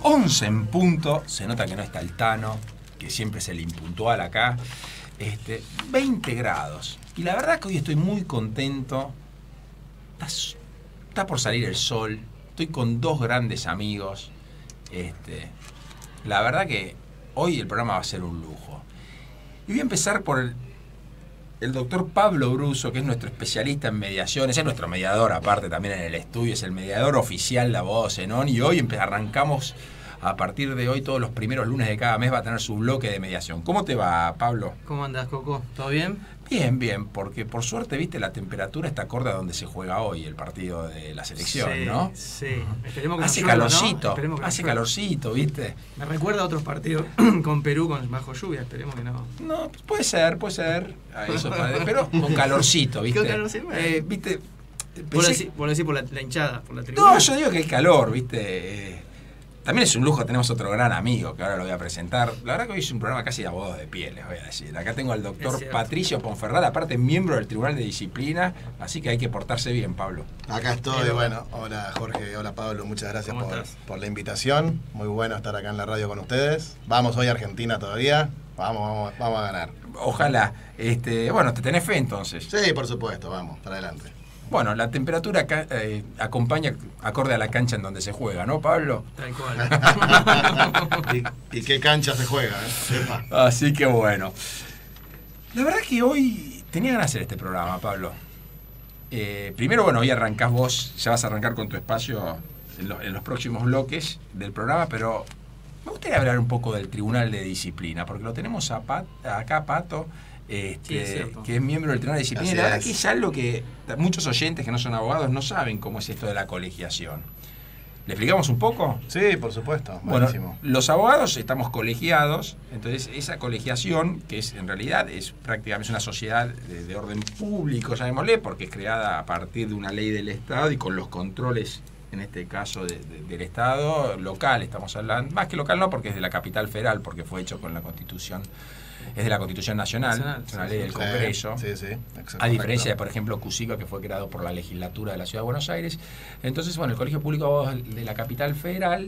11 en punto. Se nota que no está el Tano, que siempre es el impuntual acá. 20 grados. Y la verdad que hoy estoy muy contento. Está por salir el sol. Estoy con dos grandes amigos. La verdad que hoy el programa va a ser un lujo. Y voy a empezar por el doctor Pablo Bruso, que es nuestro especialista en mediaciones, es nuestro mediador aparte también en el estudio, es el mediador oficial de Abogados Zenón, y hoy arrancamos, a partir de hoy, todos los primeros lunes de cada mes va a tener su bloque de mediación. ¿Cómo te va, Pablo? ¿Cómo andás, Coco? ¿Todo bien? Bien, bien, porque por suerte, viste, la temperatura está acorde a donde se juega hoy el partido de la selección, sí, ¿no? Sí, esperemos que hace no llueva, calorcito, ¿no? hace calorcito, viste. Me recuerda a otros partidos con Perú bajo lluvia, esperemos que no. No, puede ser, pero con calorcito, viste. Con calorcito, viste. Vos lo decís por la hinchada, por la tribuna. No, yo digo que el calor, viste. También es un lujo, tenemos otro gran amigo que ahora lo voy a presentar. La verdad que hoy es un programa casi de abogados de pie, les voy a decir. Acá tengo al doctor Patricio Ponferrada, aparte miembro del Tribunal de Disciplina, así que hay que portarse bien, Pablo. Acá estoy, bueno, hola Jorge, hola Pablo, muchas gracias por la invitación. Muy bueno estar acá en la radio con ustedes. Vamos hoy a Argentina todavía, vamos a ganar. Ojalá. Bueno, ¿te tenés fe entonces? Sí, por supuesto, vamos, para adelante. Bueno, la temperatura acompaña acorde a la cancha en donde se juega, ¿no, Pablo? Tal cual. ¿Y qué cancha se juega? Así que bueno. La verdad que hoy tenía ganas de hacer este programa, Pablo. Primero, bueno, hoy arrancás vos, ya vas a arrancar con tu espacio en los próximos bloques del programa, pero me gustaría hablar un poco del Tribunal de Disciplina, porque lo tenemos acá, Pato. Sí, es que es miembro del Tribunal de Disciplina. Y la verdad que es algo que muchos oyentes que no son abogados no saben cómo es esto de la colegiación. ¿Le explicamos un poco? Sí, por supuesto. Buenísimo. Bueno, los abogados estamos colegiados, entonces esa colegiación, que es en realidad es prácticamente una sociedad de orden público, llamémosle, porque es creada a partir de una ley del Estado y con los controles, en este caso del Estado, local, estamos hablando, más que local no, porque es de la capital federal, porque fue hecho con la Constitución. Es de la Constitución Nacional, es una ley del Congreso. Sí, a diferencia de, por ejemplo, CUSICA, que fue creado por la legislatura de la Ciudad de Buenos Aires. Entonces, bueno, el Colegio Público de Abogados de la Capital Federal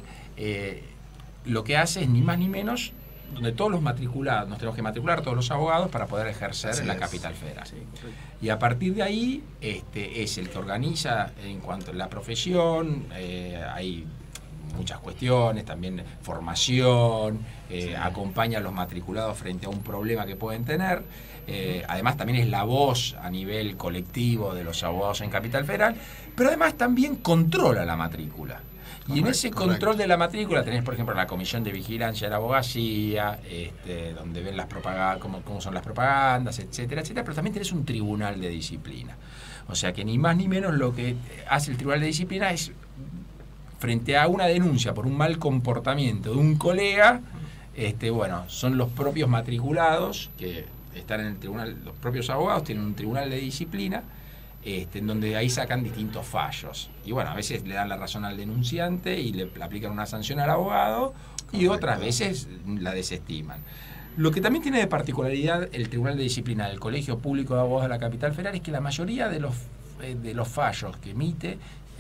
lo que hace es ni más ni menos, donde todos los matriculados, nos tenemos que matricular todos los abogados para poder ejercer en la Capital Federal. Sí, y a partir de ahí es el que organiza en cuanto a la profesión, hay muchas cuestiones, también formación, acompaña a los matriculados frente a un problema que pueden tener. Además también es la voz a nivel colectivo de los abogados en Capital Federal, pero además también controla la matrícula. Y en ese control de la matrícula tenés, por ejemplo, la Comisión de Vigilancia de la Abogacía, donde ven las propagandas, cómo son las propagandas, etcétera, etcétera, pero también tenés un tribunal de disciplina. O sea que ni más ni menos lo que hace el tribunal de disciplina es, frente a una denuncia por un mal comportamiento de un colega, bueno, son los propios matriculados que están en el tribunal, los propios abogados tienen un tribunal de disciplina, en donde ahí sacan distintos fallos. Y bueno, a veces le dan la razón al denunciante y le aplican una sanción al abogado, y otras veces la desestiman. Lo que también tiene de particularidad el Tribunal de Disciplina del Colegio Público de Abogados de la Capital Federal es que la mayoría de los fallos que emite,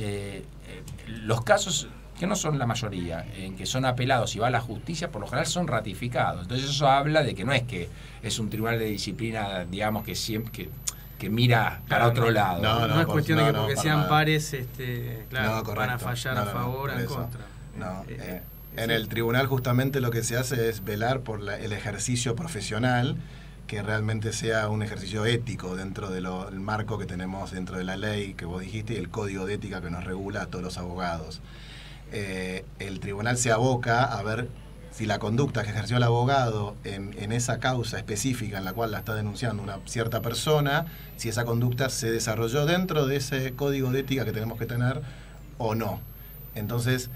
los casos que no son la mayoría, en que son apelados y va a la justicia, por lo general son ratificados. Entonces eso habla de que no es que es un tribunal de disciplina, digamos, que siempre que mira para otro lado. No es cuestión de que porque sean nada. Pares, claro, van a fallar a favor o en contra. En el tribunal justamente lo que se hace es velar por el ejercicio profesional, que realmente sea un ejercicio ético dentro del marco que tenemos dentro de la ley que vos dijiste y el código de ética que nos regula a todos los abogados. El tribunal se aboca a ver si la conducta que ejerció el abogado en esa causa específica en la cual la está denunciando una cierta persona, si esa conducta se desarrolló dentro de ese código de ética que tenemos que tener o no. Entonces,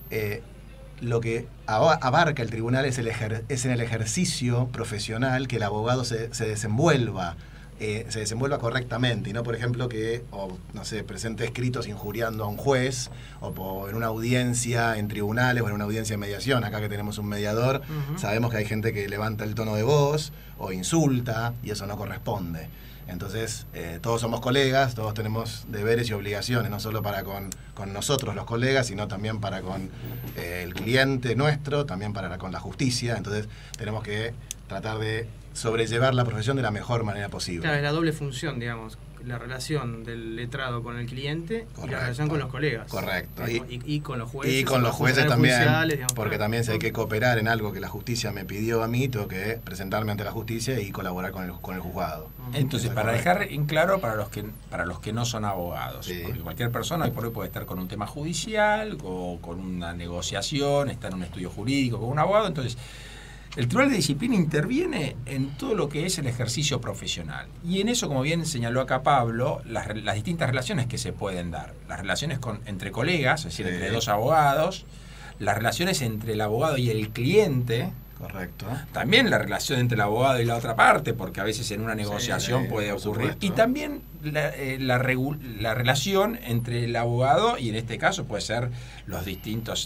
lo que abarca el tribunal es en el ejercicio profesional que el abogado se desenvuelva correctamente y no, por ejemplo, que presente escritos injuriando a un juez o en una audiencia en tribunales o en una audiencia de mediación. Acá que tenemos un mediador, sabemos que hay gente que levanta el tono de voz o insulta y eso no corresponde. Entonces, todos somos colegas, todos tenemos deberes y obligaciones, no solo para con nosotros los colegas, sino también para con el cliente nuestro, también para con la justicia. Entonces, tenemos que tratar de sobrellevar la profesión de la mejor manera posible. Claro, es la doble función, digamos, la relación del letrado con el cliente. Correcto. Y la relación con los colegas. Correcto. Y con los jueces. Y con los jueces también, digamos, porque también si hay que cooperar en algo que la justicia me pidió a mí, tengo que presentarme ante la justicia y colaborar con el juzgado. Entonces, para dejar en claro para los que no son abogados, Sí. porque cualquier persona hoy por hoy puede estar con un tema judicial o con una negociación, está en un estudio jurídico con un abogado, entonces el Tribunal de Disciplina interviene en todo lo que es el ejercicio profesional. Y en eso, como bien señaló acá Pablo, las distintas relaciones que se pueden dar. Las relaciones entre colegas, es decir, Sí. entre dos abogados, las relaciones entre el abogado y el cliente. Correcto. También la relación entre el abogado y la otra parte, porque a veces en una negociación Sí, puede por ocurrir. supuesto. Y también la relación entre el abogado, y en este caso puede ser los distintas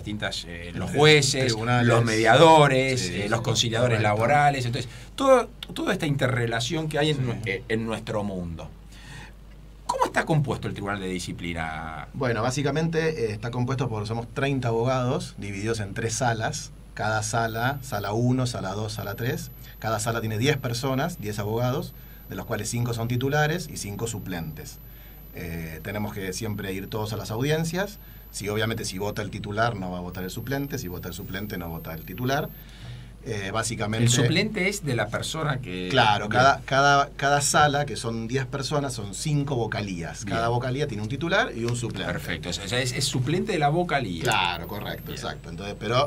los jueces, Tribunales. los mediadores, Sí, los sí, conciliadores correcto. laborales. Entonces, toda esta interrelación que hay en nuestro mundo. ¿Cómo está compuesto el Tribunal de Disciplina? Bueno, básicamente está compuesto somos 30 abogados divididos en 3 salas. Cada sala 1, sala 2, sala 3. Cada sala tiene 10 personas, 10 abogados, de los cuales 5 son titulares y 5 suplentes. Tenemos que siempre ir todos a las audiencias. Obviamente si vota el titular no va a votar el suplente, si vota el suplente no vota el titular. Básicamente, El suplente es de la persona que... claro, cada sala, que son 10 personas, son 5 vocalías. Bien. Cada vocalía tiene un titular y un suplente. Perfecto, o sea, es suplente de la vocalía. Claro, correcto, Bien. exacto. Entonces, pero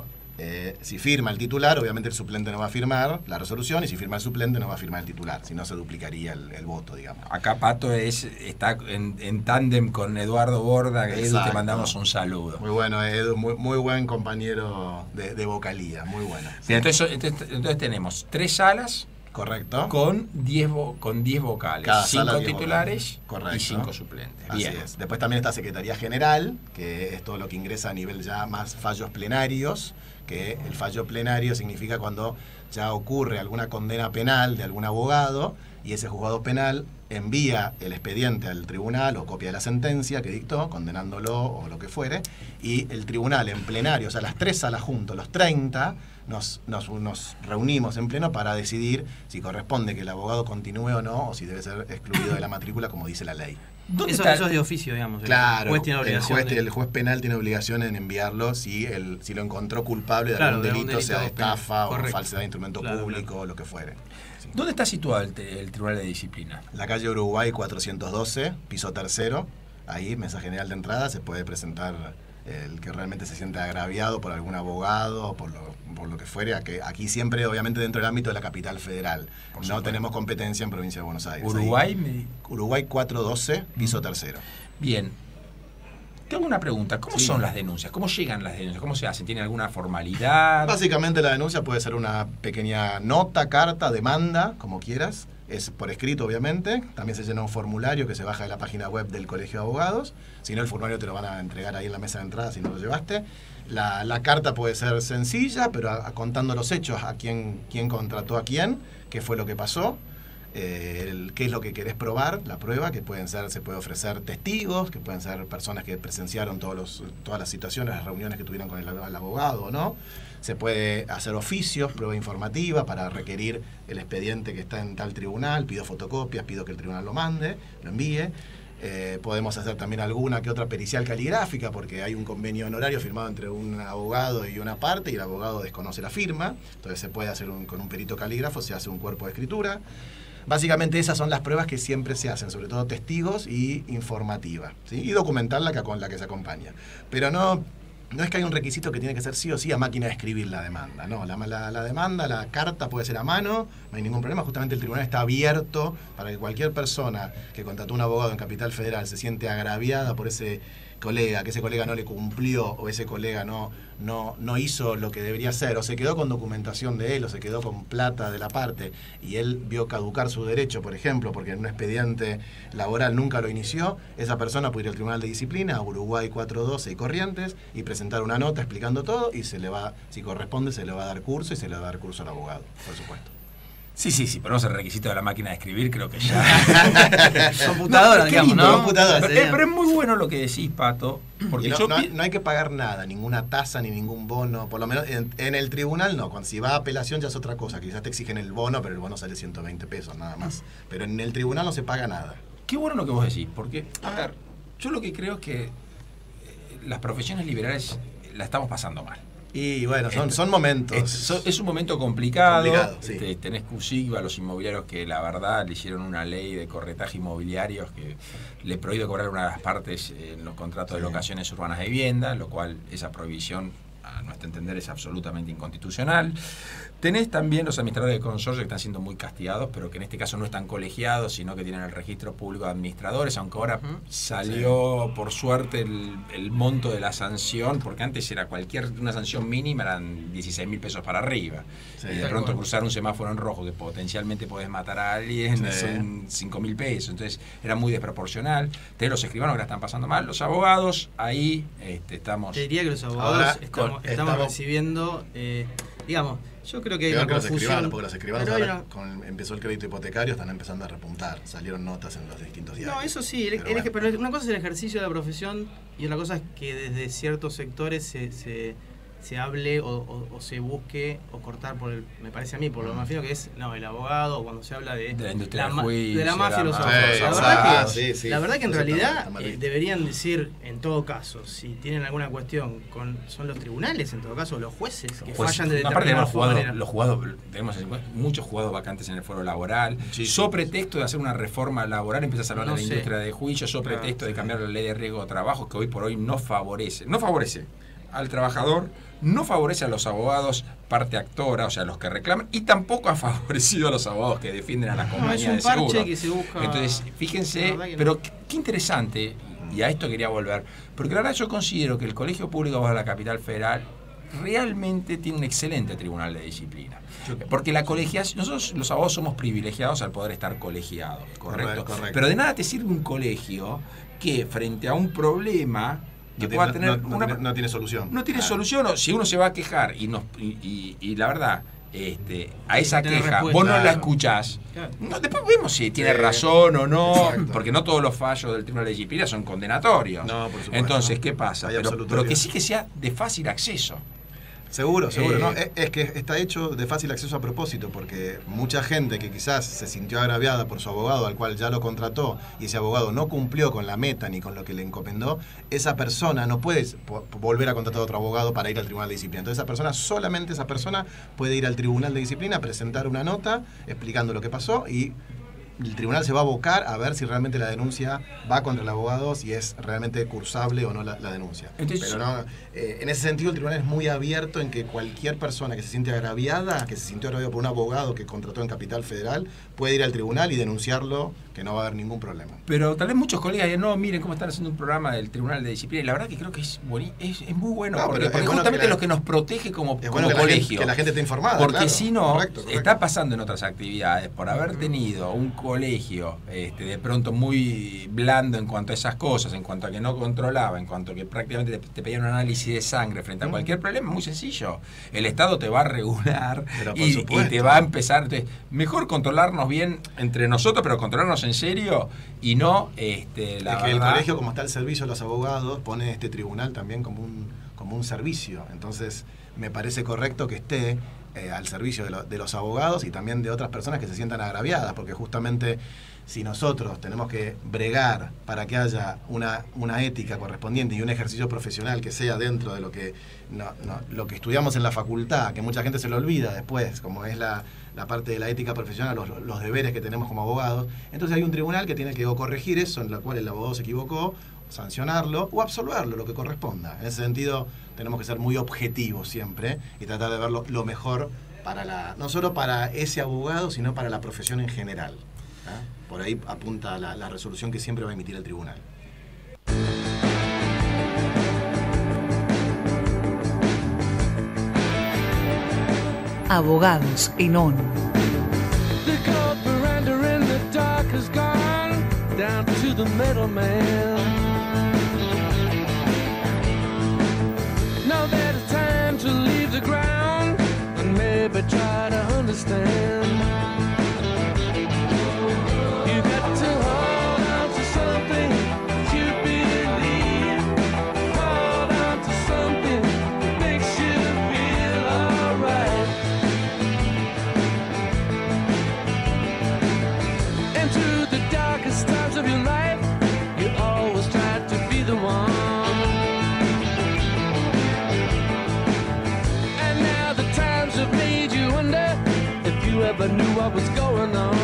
si firma el titular, obviamente el suplente no va a firmar la resolución, y si firma el suplente no va a firmar el titular, si no se duplicaría el voto, digamos. Acá Pato está en tándem con Eduardo Borda. Edu, te Exacto. mandamos un saludo. Muy bueno, Edu, muy buen compañero de vocalía, muy bueno. Bien, entonces tenemos 3 salas Correcto. con 10 vocales, Cada 5 sala 10 titulares vocales. Correcto. y 5 suplentes. Así Bien. es. Después también está Secretaría General, que es todo lo que ingresa a nivel ya más fallos plenarios, que el fallo plenario significa cuando ya ocurre alguna condena penal de algún abogado y ese juzgado penal envía el expediente al tribunal o copia de la sentencia que dictó, condenándolo o lo que fuere, y el tribunal en plenario, o sea, las 3 salas juntos, los 30, nos reunimos en pleno para decidir si corresponde que el abogado continúe o no, o si debe ser excluido de la matrícula, como dice la ley. ¿Dónde Eso, está? eso es de oficio, digamos. Claro, El juez tiene obligación. el juez penal tiene obligación en enviarlo si lo encontró culpable de Claro, algún de algún delito, sea de delito penal. estafa o Correcto. falsedad de instrumento Claro, público claro. o lo que fuere. Sí. ¿Dónde está situado el Tribunal de Disciplina? La calle Uruguay 412, piso 3º, ahí, mesa general de entrada, se puede presentar el que realmente se siente agraviado por algún abogado o por lo que fuere. Aquí siempre, obviamente, dentro del ámbito de la capital federal. Por No supuesto. tenemos competencia en provincia de Buenos Aires. Uruguay. Ahí, Uruguay 412, piso 3º. Bien. Tengo una pregunta. ¿Cómo Sí. son las denuncias? ¿Cómo llegan las denuncias? ¿Cómo se hacen? ¿Tienen alguna formalidad? Básicamente la denuncia puede ser una pequeña nota, carta, demanda, como quieras. Es por escrito, obviamente. También se llena un formulario que se baja de la página web del Colegio de Abogados. Si no, el formulario te lo van a entregar ahí en la mesa de entrada si no lo llevaste. La carta puede ser sencilla, pero contando los hechos, a quién contrató a quién, qué fue lo que pasó, qué es lo que querés probar, la prueba, que se puede ofrecer testigos, que pueden ser personas que presenciaron todas las situaciones, las reuniones que tuvieron con el abogado o no. Se puede hacer oficios, prueba informativa para requerir el expediente que está en tal tribunal, pido fotocopias, pido que el tribunal lo mande, lo envíe. Podemos hacer también alguna que otra pericial caligráfica, porque hay un convenio honorario firmado entre un abogado y una parte, y el abogado desconoce la firma, entonces se puede hacer con un perito calígrafo, se hace un cuerpo de escritura. Básicamente esas son las pruebas que siempre se hacen, sobre todo testigos y informativa, ¿sí? Y documentar con la que se acompaña. Pero no es que hay un requisito que tiene que ser sí o sí a máquina de escribir la demanda, no, la demanda, la carta puede ser a mano, no hay ningún problema, justamente el tribunal está abierto para que cualquier persona que contrató un abogado en Capital Federal se siente agraviada por ese colega, que ese colega no le cumplió o ese colega no hizo lo que debería hacer, o se quedó con documentación de él, o se quedó con plata de la parte y él vio caducar su derecho, por ejemplo, porque en un expediente laboral nunca lo inició, esa persona puede ir al Tribunal de Disciplina, a Uruguay 412 y Corrientes, y presentar una nota explicando todo, y si corresponde, se le va a dar curso y se le va a dar curso al abogado, por supuesto. Sí, ponemos el requisito de la máquina de escribir, creo que ya. Computadora, digamos, lindo, ¿no? Computadora. Pero es muy bueno lo que decís, Pato. Porque Y no hay que pagar nada, ninguna tasa ni ningún bono, por lo menos en el tribunal no, cuando si va a apelación ya es otra cosa, quizás te exigen el bono, pero el bono sale 120 pesos nada más. Pero en el tribunal no se paga nada. Qué bueno lo que vos decís, porque, a ver, yo lo que creo es que las profesiones liberales la estamos pasando mal. Y bueno, son momentos. Es un momento complicado. Sí. Tenés CUSIGBA, los inmobiliarios que la verdad le hicieron una ley de corretaje inmobiliarios que le prohíbe cobrar una de las partes en los contratos de locaciones urbanas de vivienda, lo cual esa prohibición, a nuestro entender, es absolutamente inconstitucional. Tenés también los administradores de consorcio que están siendo muy castigados, pero que en este caso no están colegiados, sino que tienen el registro público de administradores, aunque ahora salió, por suerte, el monto de la sanción, porque antes era una sanción mínima, eran 16.000 pesos para arriba. Sí, y de pronto cruzar un semáforo en rojo que potencialmente podés matar a alguien, son 5.000 pesos. Entonces era muy desproporcional. Tenés los escribanos que la están pasando mal. Los abogados, ahí estamos... Te diría que los abogados estamos recibiendo, digamos... Yo creo que hay una confusión. Porque los escribanos ahora, empezó el crédito hipotecario, están empezando a repuntar. Salieron notas en los distintos diarios. No, eso sí. Pero una cosa es el ejercicio de la profesión y otra cosa es que desde ciertos sectores se hable o se busque o cortar me parece a mí, por lo más fino que es el abogado, cuando se habla de la industria del juicio, de la mafia y los abogados. La verdad que en realidad deberían decir, en todo caso, si tienen alguna cuestión, son los tribunales, en todo caso, los jueces que fallan de determinada manera. Tenemos muchos juzgados vacantes en el foro laboral. Pretexto de hacer una reforma laboral, empiezas a hablar de la industria de juicio, pretexto de cambiar la ley de riesgo de trabajo, que hoy por hoy no favorece al trabajador, no favorece a los abogados parte actora, o sea, los que reclaman, y tampoco ha favorecido a los abogados que defienden a las compañías de seguro. Que se busca. Entonces, fíjense, pero qué interesante, y a esto quería volver, porque la verdad yo considero que el Colegio Público de la Capital Federal realmente tiene un excelente tribunal de disciplina. Porque la colegiación, nosotros los abogados somos privilegiados al poder estar colegiados, ¿correcto? Pero de nada te sirve un colegio que frente a un problema que pueda tener no tiene solución. No tiene solución. O si uno se va a quejar y la verdad, a esa queja vos no la escuchás, después vemos si tiene razón o no. Exacto. Porque no todos los fallos del Tribunal de Disciplina son condenatorios. No, por supuesto. Entonces, ¿qué pasa? Pero que sí que sea de fácil acceso. Seguro. ¿No? Es que está hecho de fácil acceso a propósito, porque mucha gente que quizás se sintió agraviada por su abogado, al cual ya lo contrató, y ese abogado no cumplió con la meta ni con lo que le encomendó, esa persona no puede volver a contratar a otro abogado para ir al Tribunal de Disciplina. Entonces solamente esa persona puede ir al Tribunal de Disciplina, presentar una nota explicando lo que pasó, y el tribunal se va a abocar a ver si realmente la denuncia va contra el abogado, si es realmente cursable o no la denuncia. Entonces, pero no, en ese sentido el tribunal es muy abierto en que cualquier persona que se siente agraviada, que se sintió agraviada por un abogado que contrató en Capital Federal, puede ir al tribunal y denunciarlo, que no va a haber ningún problema. Pero tal vez muchos colegas digan, no, miren cómo están haciendo un programa del Tribunal de Disciplina, y la verdad que creo que es muy bueno, porque justamente lo que nos protege como colegio. Que la gente esté informada. Porque si no, correcto. Está pasando en otras actividades, por haber tenido un colegio de pronto muy blando en cuanto a esas cosas, en cuanto a que no controlaba, en cuanto a que prácticamente te pedían un análisis de sangre frente a cualquier problema, muy sencillo. El Estado te va a regular y te va a empezar. Entonces, mejor controlarnos bien entre nosotros, pero controlarnos en serio y no el colegio, como está el servicio de los abogados, pone este tribunal también como un servicio. Entonces, me parece correcto que esté al servicio de los abogados y también de otras personas que se sientan agraviadas, porque justamente si nosotros tenemos que bregar para que haya una ética correspondiente y un ejercicio profesional que sea dentro de lo que estudiamos en la facultad, que mucha gente se lo olvida después, como es la parte de la ética profesional, los deberes que tenemos como abogados, entonces hay un tribunal que tiene que corregir eso, en la cual el abogado se equivocó, sancionarlo o absolverlo, lo que corresponda. En ese sentido tenemos que ser muy objetivos siempre y tratar de ver lo mejor no solo para ese abogado, sino para la profesión en general. Por ahí apunta la resolución que siempre va a emitir el tribunal. Abogados en ONU. Now that it's time to leave the ground and maybe try to understand. you ever knew what was going on.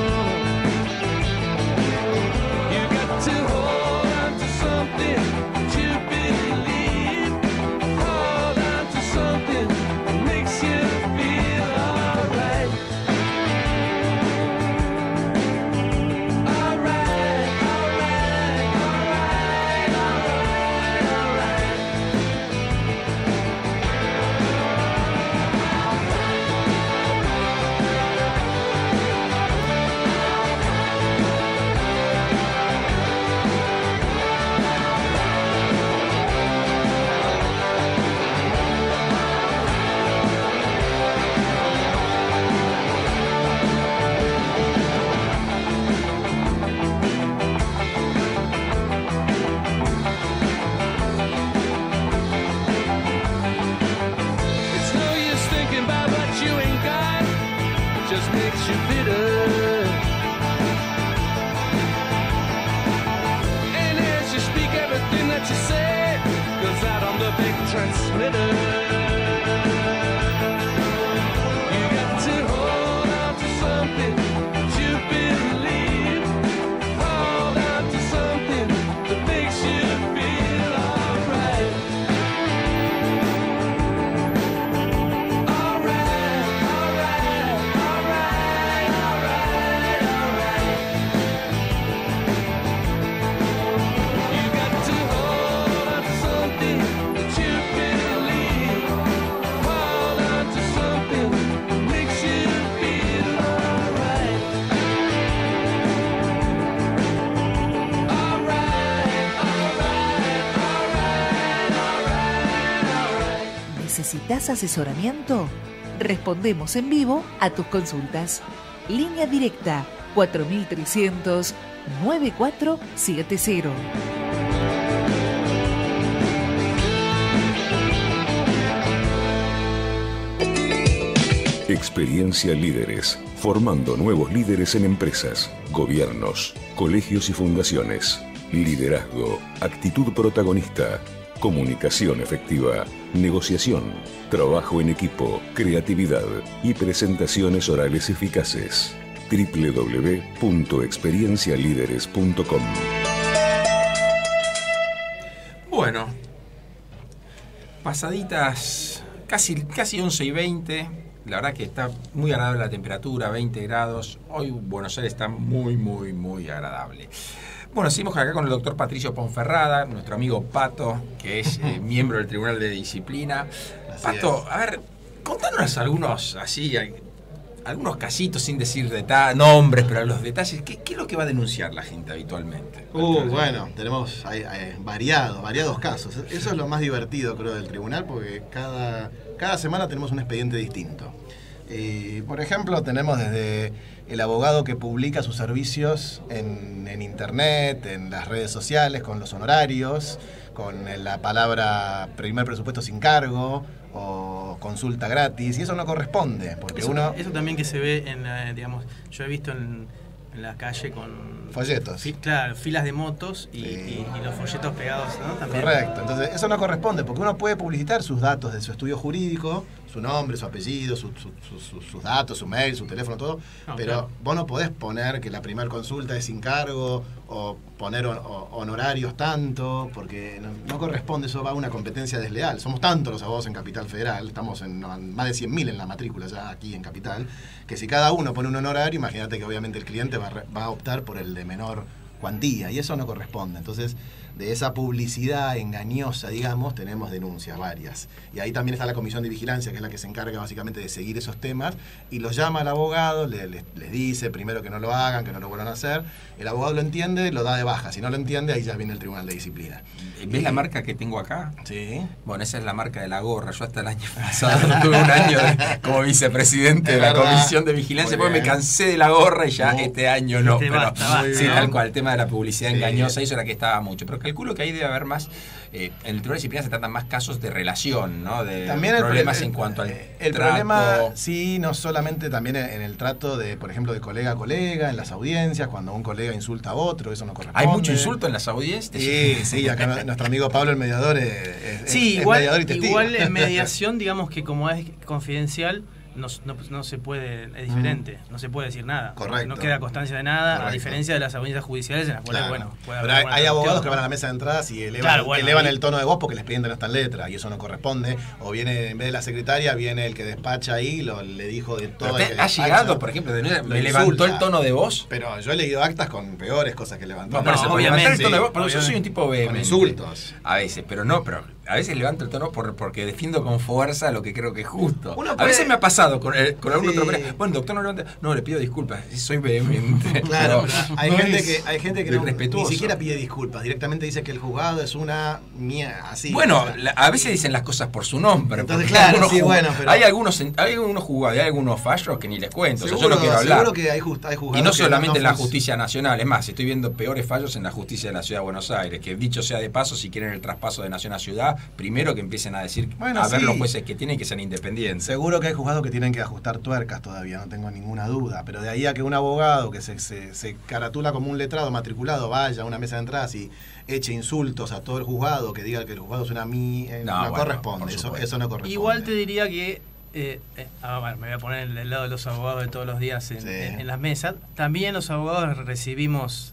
You got to hold on to something that you believe. Hold on to something that makes you feel alright. Alright, alright, alright, alright, alright. It's no use thinking about what you ain't got. It just makes you bitter. And as you speak, everything that you say goes out on the big transmitter. You got to hold on to something that you believe. Hold on to something that makes you feel alright. Alright, alright, alright, alright, alright. You got to hold on to something that you believe. Hold on to something that makes you feel alright. Alright, alright, alright, alright. ¿Necesitas asesoramiento? Respondemos en vivo a tus consultas. Línea directa 4300-9470. Experiencia Líderes, formando nuevos líderes en empresas, gobiernos, colegios y fundaciones. Liderazgo, actitud protagonista, comunicación efectiva, negociación, trabajo en equipo, creatividad y presentaciones orales eficaces. www.experiencialideres.com. Bueno, pasaditas casi 11:20. La verdad que está muy agradable la temperatura, 20 grados. Hoy Buenos Aires está muy agradable. Bueno, seguimos acá con el doctor Patricio Ponferrada, nuestro amigo Pato, que es miembro del Tribunal de Disciplina. Así Pato, es. a ver, contanos algunos casitos sin decir nombres, pero los detalles. ¿Qué es lo que va a denunciar la gente habitualmente? Bueno, tenemos variados casos. Eso es lo más divertido, creo, del tribunal, porque cada semana tenemos un expediente distinto. Por ejemplo, tenemos desde el abogado que publica sus servicios en internet, en las redes sociales, con los honorarios, con la palabra primer presupuesto sin cargo o consulta gratis, y eso no corresponde, porque Eso eso también que se ve digamos, yo he visto en la calle con folletos. Claro, filas de motos y, Sí. y los folletos pegados, ¿no? También. Correcto, entonces eso no corresponde, porque uno puede publicitar sus datos de su estudio jurídico, su nombre, su apellido, sus datos, su mail, su teléfono, todo, No, pero claro. vos no podés poner que la primera consulta es sin cargo o poner honorarios tanto, porque no corresponde, eso va a una competencia desleal. Somos tantos los abogados en Capital Federal, estamos en más de 100.000 en la matrícula ya aquí en Capital, que si cada uno pone un honorario, imagínate que obviamente el cliente va a optar por el de menor cuantía, y eso no corresponde. Entonces, de esa publicidad engañosa, digamos, tenemos denuncias varias. Y ahí también está la Comisión de Vigilancia, que es la que se encarga básicamente de seguir esos temas, y los llama al abogado, les dice primero que no lo hagan, que no lo vuelvan a hacer. El abogado lo entiende, lo da de baja. Si no lo entiende, ahí ya viene el Tribunal de Disciplina. ¿Ves la marca que tengo acá? Sí. Bueno, esa es la marca de la gorra. Yo hasta el año pasado tuve un año como vicepresidente de la verdad. Comisión de Vigilancia, Muy porque me bien. cansé de la gorra y ya este año no. Dijiste, Pero, basta, sí, ¿no? tal cual, el tema de la publicidad Sí. engañosa, eso era que estaba mucho. Pero calculo que ahí debe haber más, en el Tribunal de Disciplina se tratan más casos de relación, ¿no? De También problemas en cuanto al el trato. problema, sí, no solamente también en el trato de, por ejemplo, de colega a colega, en las audiencias, cuando un colega insulta a otro, eso no corresponde. Hay mucho insulto en las audiencias. Sí, acá nuestro amigo Pablo, el mediador, Sí, es igual, mediador y testigo. igual en mediación, digamos que como es confidencial, no se puede, es diferente, no se puede decir nada. Correcto. No queda constancia de nada, Correcto. a diferencia de las audiencias judiciales en las cuales, Claro. bueno, puede Pero haber hay abogados que van a la mesa de entradas y elevan ahí- el tono de voz porque el expediente no está en letra y eso no corresponde. O viene, en vez de la secretaria, viene el que despacha ahí, le dijo de todo. Pero el que ¿Ha despacha. llegado, por ejemplo, me levantó insulta. el tono de voz? Pero yo he leído actas con peores cosas que levantó. No, por eso, obviamente, levantar el tono de voz, sí, pero yo soy un tipo con vehemente. insultos. A veces, pero a veces levanto el tono porque defiendo con fuerza lo que creo que es justo. Uno A puede- veces me ha pasado con algún Sí. otro colega. Bueno, doctor, no levanta. No, le pido disculpas, soy vehemente. Claro, Pero pero hay gente que no, ni irrespetuoso. siquiera pide disculpas. Directamente dice que el juzgado es una mía, así. Bueno, o sea, a veces dicen las cosas por su nombre. Entonces, porque claro, algunos sí, bueno, pero- hay algunos juzgados y hay algunos fallos que ni les cuento. O sea, yo no quiero hablar. seguro que hay juzgados Y no que solamente en la func- justicia nacional, es más, estoy viendo peores fallos en la justicia de la Ciudad de Buenos Aires, que dicho sea de paso, si quieren el traspaso de nación a ciudad, primero que empiecen a decir, Bueno, a ver sí. los jueces que tienen que ser independientes. Seguro que hay juzgados que tienen que ajustar tuercas todavía, no tengo ninguna duda. Pero de ahí a que un abogado que se caratula como un letrado matriculado vaya a una mesa de entradas y eche insultos a todo el juzgado, que diga que el juzgado es una mía, No, no, bueno, corresponde, por eso supuesto. no corresponde. Igual te diría que, bueno, me voy a poner del lado de los abogados de todos los días Sí. en las mesas. También los abogados recibimos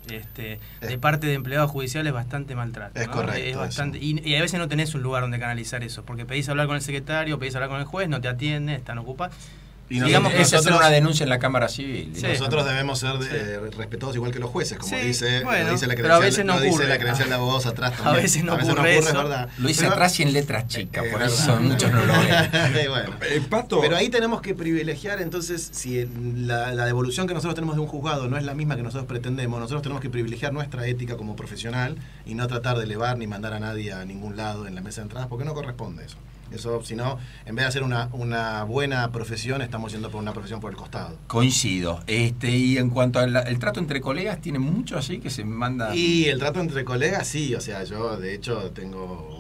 de parte de empleados judiciales bastante maltrato. Es ¿no? correcto Es eso. bastante, y a veces no tenés un lugar donde canalizar eso, porque pedís hablar con el secretario, pedís hablar con el juez, no te atienden, están ocupados. Y digamos que es hacer nosotros- una denuncia en la Cámara Civil. Sí. Nosotros debemos ser respetados igual que los jueces, como Sí, dice, bueno, lo dice la pero a credencial, veces no lo dice ocurre. la credencial de abogados atrás A también. veces no ocurre eso. es verdad. Lo hice Pero- atrás y en letras chicas, por verdad. eso muchos no lo ven. Bueno. Pato, Pero ahí tenemos que privilegiar, entonces, si la devolución que nosotros tenemos de un juzgado no es la misma que nosotros pretendemos, nosotros tenemos que privilegiar nuestra ética como profesional y no tratar de elevar ni mandar a nadie a ningún lado en la mesa de entradas, porque no corresponde eso. Eso, si no, en vez de hacer una buena profesión, estamos yendo por una profesión por el costado. coincido. Y en cuanto al trato entre colegas, tiene mucho así que se manda. Y el trato entre colegas, sí, o sea, yo de hecho tengo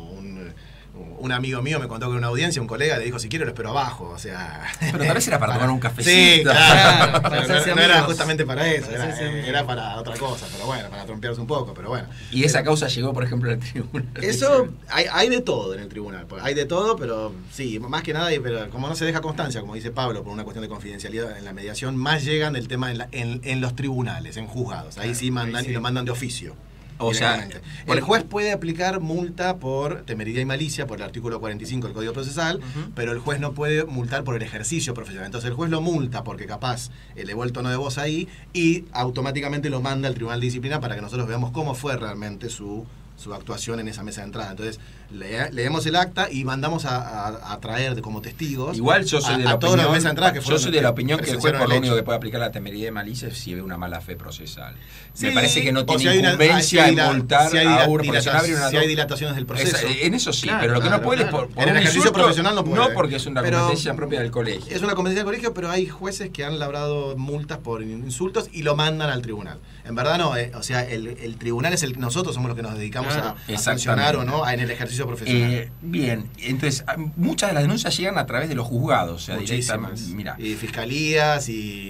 un amigo mío me contó que en una audiencia un colega le dijo, si quiero lo espero abajo, o sea... Pero tal vez era para tomar un cafecito. Sí, claro, Para pero hacerse no era amigos. justamente para eso, Para hacerse amigos. era para otra cosa, pero bueno, para trompearse un poco, pero bueno. Y esa causa llegó, por ejemplo, al tribunal. Eso, hay de todo en el tribunal, hay de todo, pero sí, más que nada, pero como no se deja constancia, como dice Pablo, por una cuestión de confidencialidad en la mediación, más llegan del tema en los tribunales, en juzgados, ahí sí mandan ahí sí. y lo mandan de oficio. O sea, Directamente. El juez puede aplicar multa por temeridad y malicia, por el artículo 45 del Código Procesal, pero el juez no puede multar por el ejercicio profesional. Entonces el juez lo multa porque capaz elevó el tono de voz ahí y automáticamente lo manda al Tribunal de Disciplina para que nosotros veamos cómo fue realmente su actuación en esa mesa de entrada. Entonces leemos el acta y mandamos a traer como testigos Igual yo soy de la a toda la opinión, mesa de entrada que yo fueron soy de la opinión que el juez por lo presenciaron único el que hecho. puede aplicar la temeridad y malicia es si ve una mala fe procesal. Sí, Me parece que no o tiene si hay incumbencia en multar si hay a uno porque si no abre una si hay dilataciones del proceso. En eso sí, Claro, pero lo que claro, no puede claro. es por En el un ejercicio insulto, profesional no puede. No, porque es una Pero competencia propia del colegio. Es una competencia del colegio, pero hay jueces que han labrado multas por insultos y lo mandan al tribunal. En verdad no, o sea, el tribunal es nosotros somos los que nos dedicamos Claro, a sancionar o no en el ejercicio profesional. Bien, entonces muchas de las denuncias llegan a través de los juzgados, o sea, Muchísimas. directamente. Mira, Y fiscalías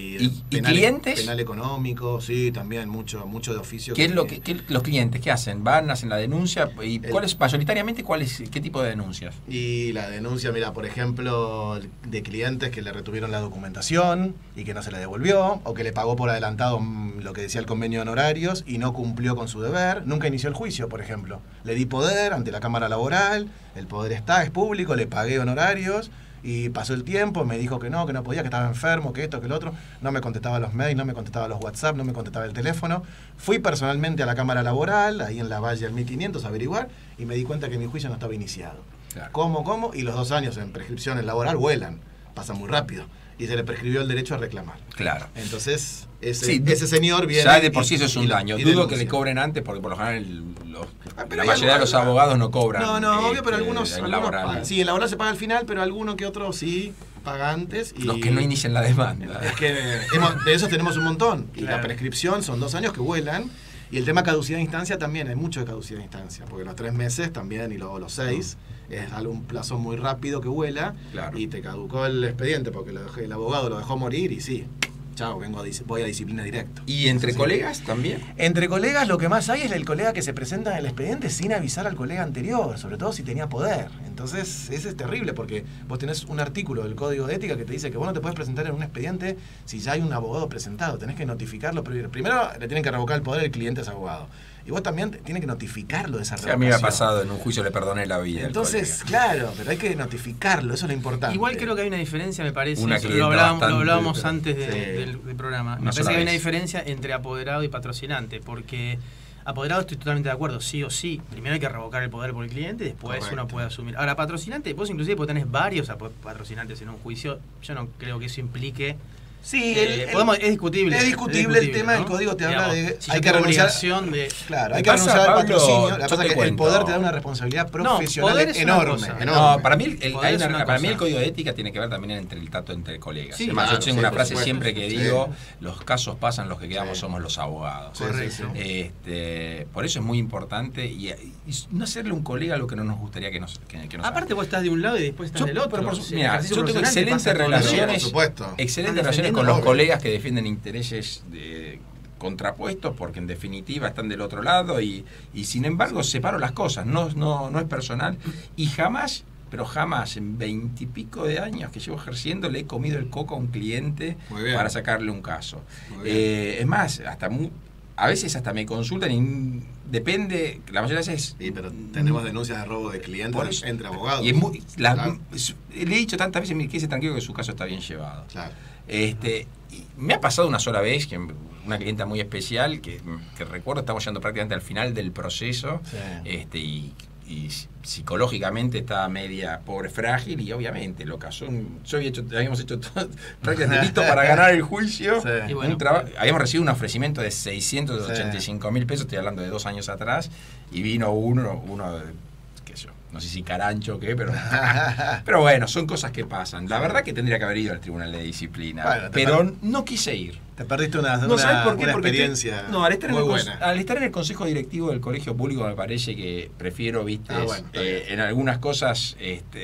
y clientes? penal económico, sí, también mucho de oficio. ¿qué es lo que los clientes qué hacen? Van, hacen la denuncia y mayoritariamente qué tipo de denuncias? Y la denuncia, mira, por ejemplo, de clientes que le retuvieron la documentación y que no se le devolvió, o que le pagó por adelantado lo que decía el convenio de honorarios y no cumplió con su deber, nunca inició el juicio, por ejemplo. Le di poder ante la Cámara Laboral, el poder es público, le pagué honorarios y pasó el tiempo, me dijo que no podía, que estaba enfermo, que esto, que lo otro, no me contestaba los mails, no me contestaba los WhatsApp, no me contestaba el teléfono. Fui personalmente a la Cámara Laboral, ahí en la Valle del 1500, a averiguar, y me di cuenta que mi juicio no estaba iniciado. Claro. ¿Cómo? Y los 2 años en prescripción en laboral vuelan, pasan muy rápido, y se le prescribió el derecho a reclamar. Claro. Entonces, Sí, ese señor viene... Ya de por sí eso es un daño. y Dudo que denuncia. le cobren antes, porque por lo general Pero la hay mayoría de los algunos- abogados no cobran. No, obvio, pero algunos laboral. pagan. Sí, en laboral se paga al final, pero alguno que otro sí paga antes. Y Los que no inician la demanda. Es que de esos tenemos un montón. Y Claro. la prescripción son 2 años que vuelan. Y el tema caducidad de instancia también, hay mucho de caducidad de instancia, porque los 3 meses también y luego los 6 es un plazo muy rápido que vuela. Claro. Y te caducó el expediente porque el abogado lo dejó morir y sí, chao, voy a disciplina directo. ¿Y entre Sí. colegas también? Entre colegas lo que más hay es el colega que se presenta en el expediente sin avisar al colega anterior, sobre todo si tenía poder. Entonces, ese es terrible porque vos tenés un artículo del Código de Ética que te dice que vos no te puedes presentar en un expediente si ya hay un abogado presentado. Tenés que notificarlo. Primero le tienen que revocar el poder, el cliente es abogado. Y vos también tienes que notificarlo de esa Sí, revocación. a mí me ha pasado, en un juicio le perdoné la vida. Entonces, al colega. claro, pero hay que notificarlo, eso es lo importante. Igual creo que hay una diferencia, me parece. Una eso clienta lo hablábamos bastante, antes sí. del programa. Me Una parece sola que hay una vez. diferencia entre apoderado y patrocinante, porque apoderado estoy totalmente de acuerdo, sí o sí. Primero hay que revocar el poder por el cliente, después Correcto. uno puede asumir. Ahora, patrocinante, vos inclusive vos tenés varios patrocinantes en un juicio. Yo no creo que eso implique... Sí, es discutible. Es discutible el tema, ¿no? el código te habla Digamos, de... si hay yo que tengo renunciar... obligación de... Claro, hay Me que pasa, renunciar al Pablo, patrocinio. yo La cosa te es que el cuento. poder te da una responsabilidad profesional poder es una enorme, cosa. enorme. No, para mí, Poder es una para mí el cosa. código de ética tiene que ver también entre el trato entre colegas. Sí, Además, claro, yo tengo sí, una por frase supuesto. siempre que Sí. digo, los casos pasan, los que quedamos Sí. somos los abogados. Sí, sí, sí. Por eso es muy importante y no hacerle a un colega lo que no nos gustaría que nos Aparte haga. vos estás de un lado y después estás Yo, del otro. pero por O sea, su- mira, ejercicio yo tengo profesional te excelentes pasa todos los días. relaciones, Por supuesto. excelentes Están relaciones con defendiendo, los obvio. colegas que defienden intereses contrapuestos, porque en definitiva están del otro lado y sin embargo separo las cosas, no es personal y jamás, pero jamás en 20 y pico de años que llevo ejerciendo le he comido el coco a un cliente Muy bien. para sacarle un caso. Muy bien. Es más, a veces hasta me consultan y depende, la mayoría de veces... Sí, pero tenemos denuncias de robo de Por clientes eso- entre abogados. Y es muy, Claro. le he dicho tantas veces, mire, quédese tranquilo que su caso está bien llevado. Claro. Y me ha pasado una sola vez que una clienta muy especial que recuerdo, estamos llegando prácticamente al final del proceso Sí. y psicológicamente estaba media pobre, frágil y obviamente lo casó. Habíamos hecho todo prácticamente listo para ganar el juicio. Sí. Y bueno, Habíamos recibido un ofrecimiento de 685.000 pesos, estoy hablando de 2 años atrás, y vino uno qué sé yo, no sé si carancho o qué, pero bueno, son cosas que pasan. La verdad que tendría que haber ido al Tribunal de Disciplina, Bueno, pero no quise ir. Te perdiste una ¿Sabes por qué? una Porque experiencia al estar, muy buena. al estar en el consejo directivo del colegio público me parece que prefiero, viste, Bueno, está bien. en algunas cosas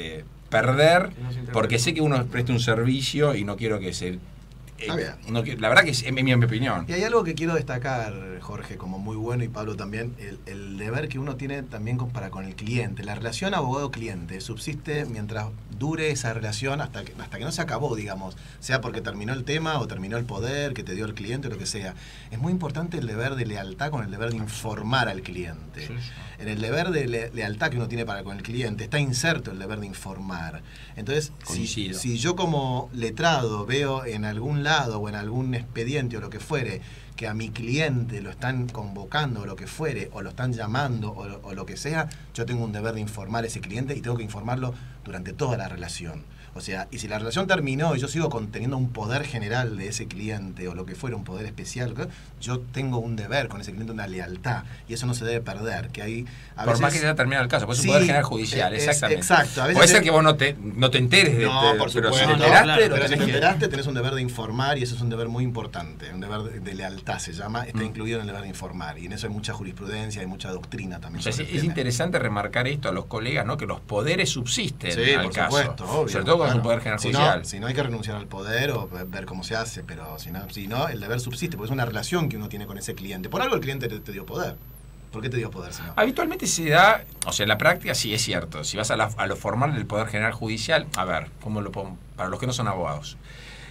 perder, Que no se interprete. porque sé que uno presta un servicio y no quiero que se... Está bien. La verdad que es mi opinión. Y hay algo que quiero destacar, Jorge, como muy bueno, y Pablo también, el deber que uno tiene también para con el cliente. La relación abogado-cliente subsiste mientras dure esa relación hasta que no se acabó, digamos, sea porque terminó el tema o terminó el poder que te dio el cliente o lo que sea. Es muy importante el deber de lealtad con el deber de informar al cliente. En el deber de lealtad que uno tiene para con el cliente está inserto el deber de informar. Entonces, Coincido. si yo como letrado veo en algún lado o en algún expediente o lo que fuere que a mi cliente lo están convocando o lo que fuere, o lo están llamando o lo que sea, yo tengo un deber de informar a ese cliente y tengo que informarlo durante toda la relación. O sea, y si la relación terminó y yo sigo teniendo un poder general de ese cliente o lo que fuera, un poder especial, yo tengo un deber con ese cliente, una lealtad, y eso no se debe perder. Que hay, Por más que haya terminado el caso, pues es Sí, un poder general judicial, exactamente. exacto. A veces Puede ser que vos no te enteres de no, por pero si supuesto. te No, enteraste, claro, lo pero si tenés te que- enteraste, tenés un deber de informar y eso es un deber muy importante. Un deber de lealtad se llama, está incluido en el deber de informar. Y en eso hay mucha jurisprudencia, hay mucha doctrina también. O sea, sobre es el tema. interesante remarcar esto a los colegas, ¿no? Que los poderes subsisten Sí, al por caso. supuesto, obvio. Sobre todo cuando es un Claro. poder general Si judicial. no hay que renunciar al poder o ver cómo se hace, pero si no, el deber subsiste, porque es una relación que uno tiene con ese cliente. Por algo el cliente te dio poder. ¿Por qué te dio poder si no? Habitualmente se da, o sea, en la práctica sí es cierto. Si vas a lo formal del Poder General Judicial, a ver, ¿cómo lo pongo? Para los que no son abogados.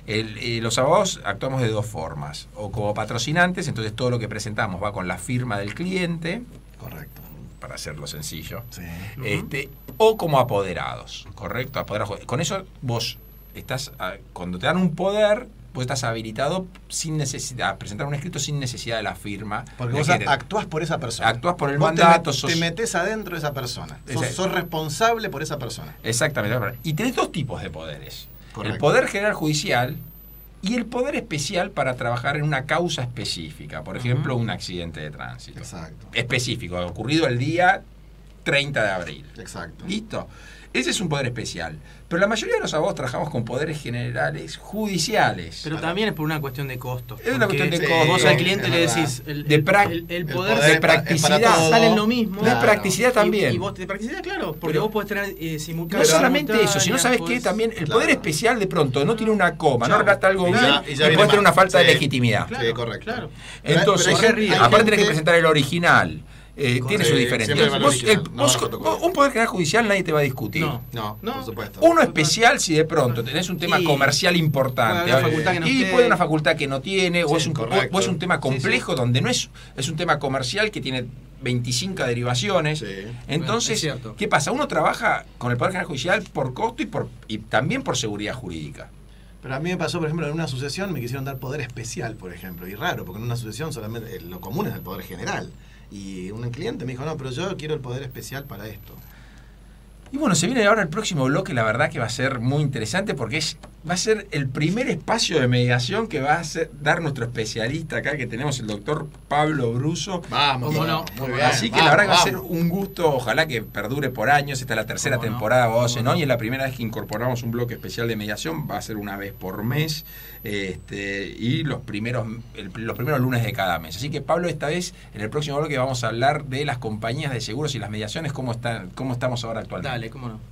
Los abogados actuamos de 2 formas. O como patrocinantes, entonces todo lo que presentamos va con la firma del cliente, Correcto. para hacerlo sencillo. Sí. O como apoderados, ¿correcto? Con eso vos estás, cuando te dan un poder, vos estás habilitado sin necesidad, a presentar un escrito sin necesidad de la firma. Porque de vos que- actuás por esa persona. Actuás por el Vos mandato, te metés adentro de esa persona. Exacto. Sos responsable por esa persona. Exactamente. Y tenés 2 tipos de poderes. Correcto. El poder general judicial y el poder especial para trabajar en una causa específica. Por ejemplo, un accidente de tránsito. Exacto. Específico, ocurrido el día 30 de abril. Exacto. ¿Listo? Ese es un poder especial. Pero la mayoría de los abogados trabajamos con poderes generales judiciales. Pero también es por una cuestión de costos. Es una cuestión de costos. Vos al cliente es le verdad. decís, el De poder de es para practicidad. todo. sale lo mismo. De practicidad también. Y vos de practicidad, claro, porque Pero vos podés tener No simultáneas. solamente eso, sino sabes que podés- también el Claro. poder especial de pronto no tiene una coma, no Chao. relata algo Y bien ya- y y ya puede viene tener una mal. falta de Sí. legitimidad. Claro, Sí, correcto. claro. Entonces, Pero hay gente- aparte hay tenés que gente- presentar el original. Tiene Sí, su diferencia. siempre va el Vos, original, no vos- va el protocolo. un poder general judicial nadie te va a discutir. No. No, por supuesto. Uno especial si de pronto tenés un tema Y comercial importante. puede haber una facultad que no y esté. puede una facultad que no tiene, o, Sí, es un, correcto. o es un tema complejo donde no es un tema comercial que tiene 25 derivaciones. Sí. Entonces, Es cierto. ¿qué pasa? Uno trabaja con el Poder General Judicial por costo y también por seguridad jurídica. Pero a mí me pasó, por ejemplo, en una asociación me quisieron dar poder especial, por ejemplo, y raro, porque en una asociación solamente lo común es el poder general. Y un cliente me dijo, no, pero yo quiero el poder especial para esto. Y bueno, se viene ahora el próximo bloque, la verdad que va a ser muy interesante porque va a ser el primer espacio de mediación que va a dar nuestro especialista acá, que tenemos el doctor Pablo Bruso. Vamos, ¿Cómo no? muy bien. Así que la verdad que va a ser un gusto, ojalá que perdure por años. Esta es la tercera ¿Cómo no? temporada, vos ¿Cómo ¿no? no? Y es la primera vez que incorporamos un bloque especial de mediación, va a ser una vez por mes, y los primeros lunes de cada mes. Así que Pablo, esta vez, en el próximo bloque vamos a hablar de las compañías de seguros y las mediaciones, cómo estamos ahora actualmente. Dale, cómo no.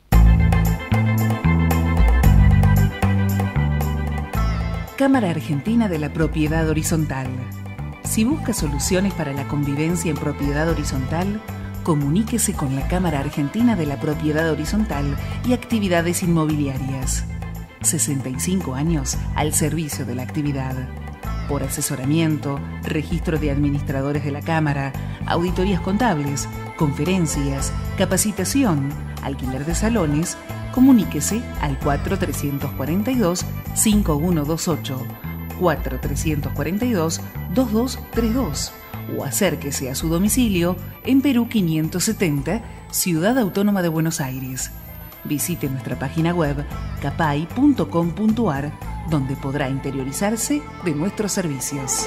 Cámara Argentina de la Propiedad Horizontal. Si busca soluciones para la convivencia en propiedad horizontal, comuníquese con la Cámara Argentina de la Propiedad Horizontal y Actividades Inmobiliarias. 65 años al servicio de la actividad. Por asesoramiento, registro de administradores de la Cámara, auditorías contables, conferencias, capacitación, alquiler de salones, comuníquese al 4342-5128, 4342-2232 o acérquese a su domicilio en Perú 570, Ciudad Autónoma de Buenos Aires. Visite nuestra página web capay.com.ar, donde podrá interiorizarse de nuestros servicios.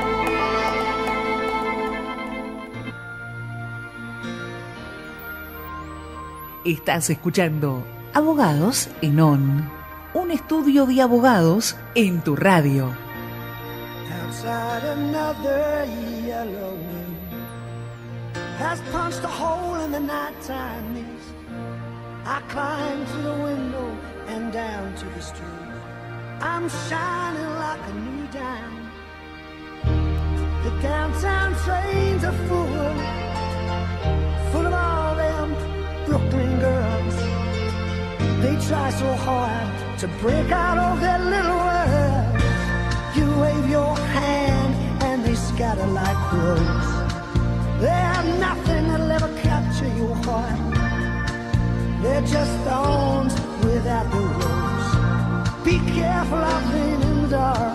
Estás escuchando Abogados en On, un estudio de abogados en tu radio. Outside another yellow moon has punched a hole in the nighttime mist. I climb to the window and down to the street. I'm shining like a new dime. The downtown trains are full of all them Brooklyn girls. They try so hard to break out of their little world. You wave your hand and they scatter like crows. There's nothing that'll ever capture your heart. They're just stones without the rose. Be careful out there in the dark.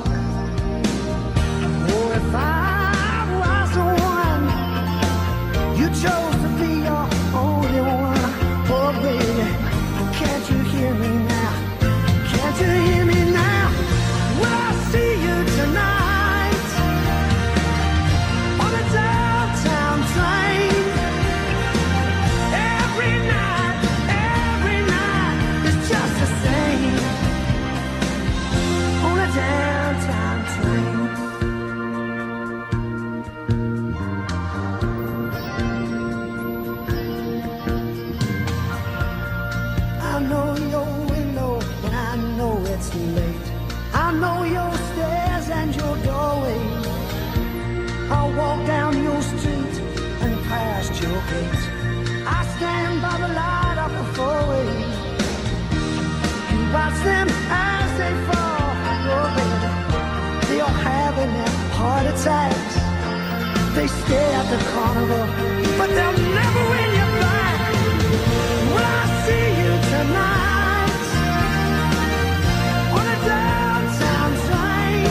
Oh, if I was the one you chose to be your only one. Oh, baby, can't you hear me now? Can't you hear me now? Will I see you tonight on the downtown train? Every night is just the same on the downtown train. I know your window and I know it's late. I know your stairs and your doorway. I'll walk down your street and past your gate. I stand by the light of the four-way. You watch them as they fall. Oh, baby, they are having their heart attacks. They stay at the carnival, but they'll never win you back. Will I see you tonight on a downtown train?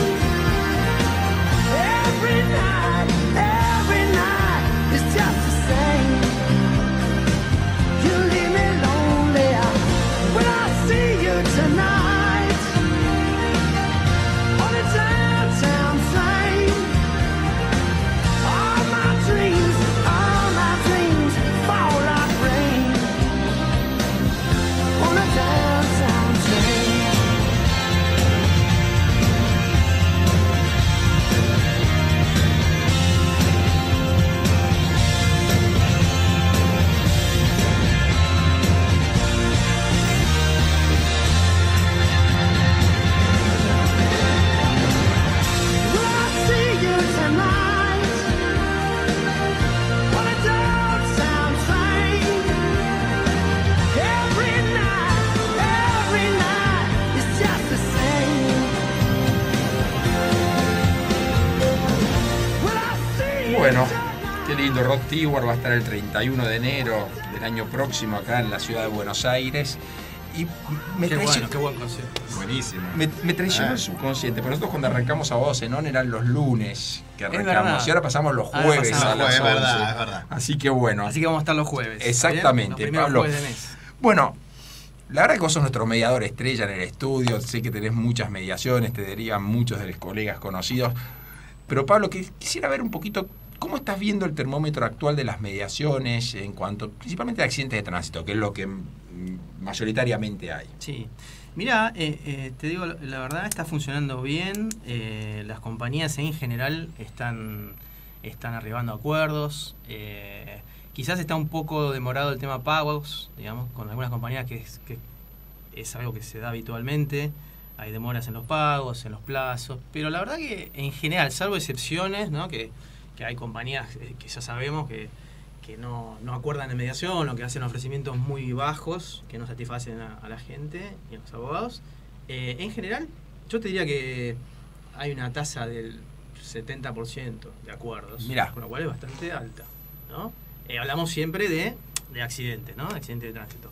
Every night is just the same. You leave me lonely. Will I see you tonight on a downtown train? All my dreams, all Mundo Rod Stewart va a estar el 31 de enero del año próximo acá en la ciudad de Buenos Aires. Y me Qué traicionó, bueno, qué buen concepto. Buenísimo. me traicionó el subconsciente. Pero nosotros cuando arrancamos Abogados en On eran los lunes que verdad. arrancamos. Y ahora pasamos los Ahora jueves pasamos a las es 11. verdad, es verdad. Así que bueno. Así que vamos a estar los jueves. Exactamente, ¿bien? Los primeros Pablo. jueves de mes. Bueno, la verdad que vos sos nuestro mediador estrella en el estudio. Sé que tenés muchas mediaciones, te derivan muchos de los colegas conocidos. Pero Pablo, quisiera ver un poquito cómo estás viendo el termómetro actual de las mediaciones en cuanto principalmente a accidentes de tránsito, que es lo que mayoritariamente hay. Sí. Mirá, te digo, la verdad está funcionando bien. Las compañías en general están arribando a acuerdos. Quizás está un poco demorado el tema pagos, digamos, con algunas compañías que es algo que se da habitualmente. Hay demoras en los pagos, en los plazos. Pero la verdad que en general, salvo excepciones, ¿no? Que hay compañías que ya sabemos que no acuerdan de mediación o que hacen ofrecimientos muy bajos que no satisfacen a la gente y a los abogados. En general, yo te diría que hay una tasa del 70% de acuerdos, Mirá. con lo cual es bastante alta, ¿no? Hablamos siempre de accidentes, ¿no? Accidentes de tránsito.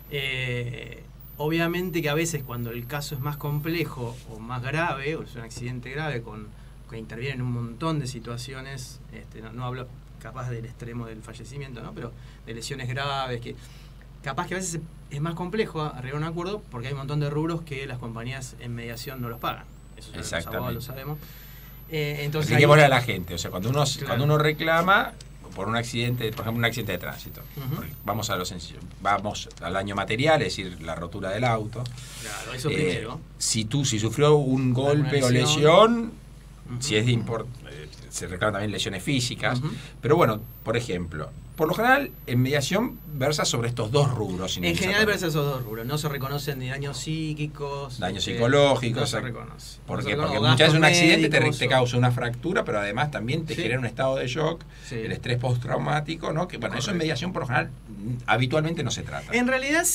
Obviamente que a veces cuando el caso es más complejo o más grave, o es un accidente grave que interviene en un montón de situaciones, no hablo capaz del extremo del fallecimiento, ¿no? Pero de lesiones graves, que capaz que a veces es más complejo arribar a un acuerdo porque hay un montón de rubros que las compañías en mediación no los pagan. Eso ya los abogados lo sabemos. Entonces Expliquémosle a la gente, o sea, cuando uno, Claro. cuando uno reclama por un accidente, por ejemplo, un accidente de tránsito, Ujú. vamos a lo sencillo, vamos al daño material, es decir, la rotura del auto. Claro, eso primero. Si sufrió un golpe o lesión. lesión, Ujú. si es de se reclaman también lesiones físicas. Ujú. Pero bueno, por ejemplo, por lo general en mediación versa sobre estos dos rubros. En general versa esos dos rubros, no se reconocen ni daños psíquicos, Daños psicológicos, no se exacto. reconoce. ¿Por No qué? se Porque reconoce. muchas veces un Gastos accidente médicos te o- causa una fractura, pero además también te Sí. genera un estado de shock, Sí. el estrés postraumático, ¿no? Que bueno, eso en Correcto. mediación por lo general habitualmente no se trata. En realidad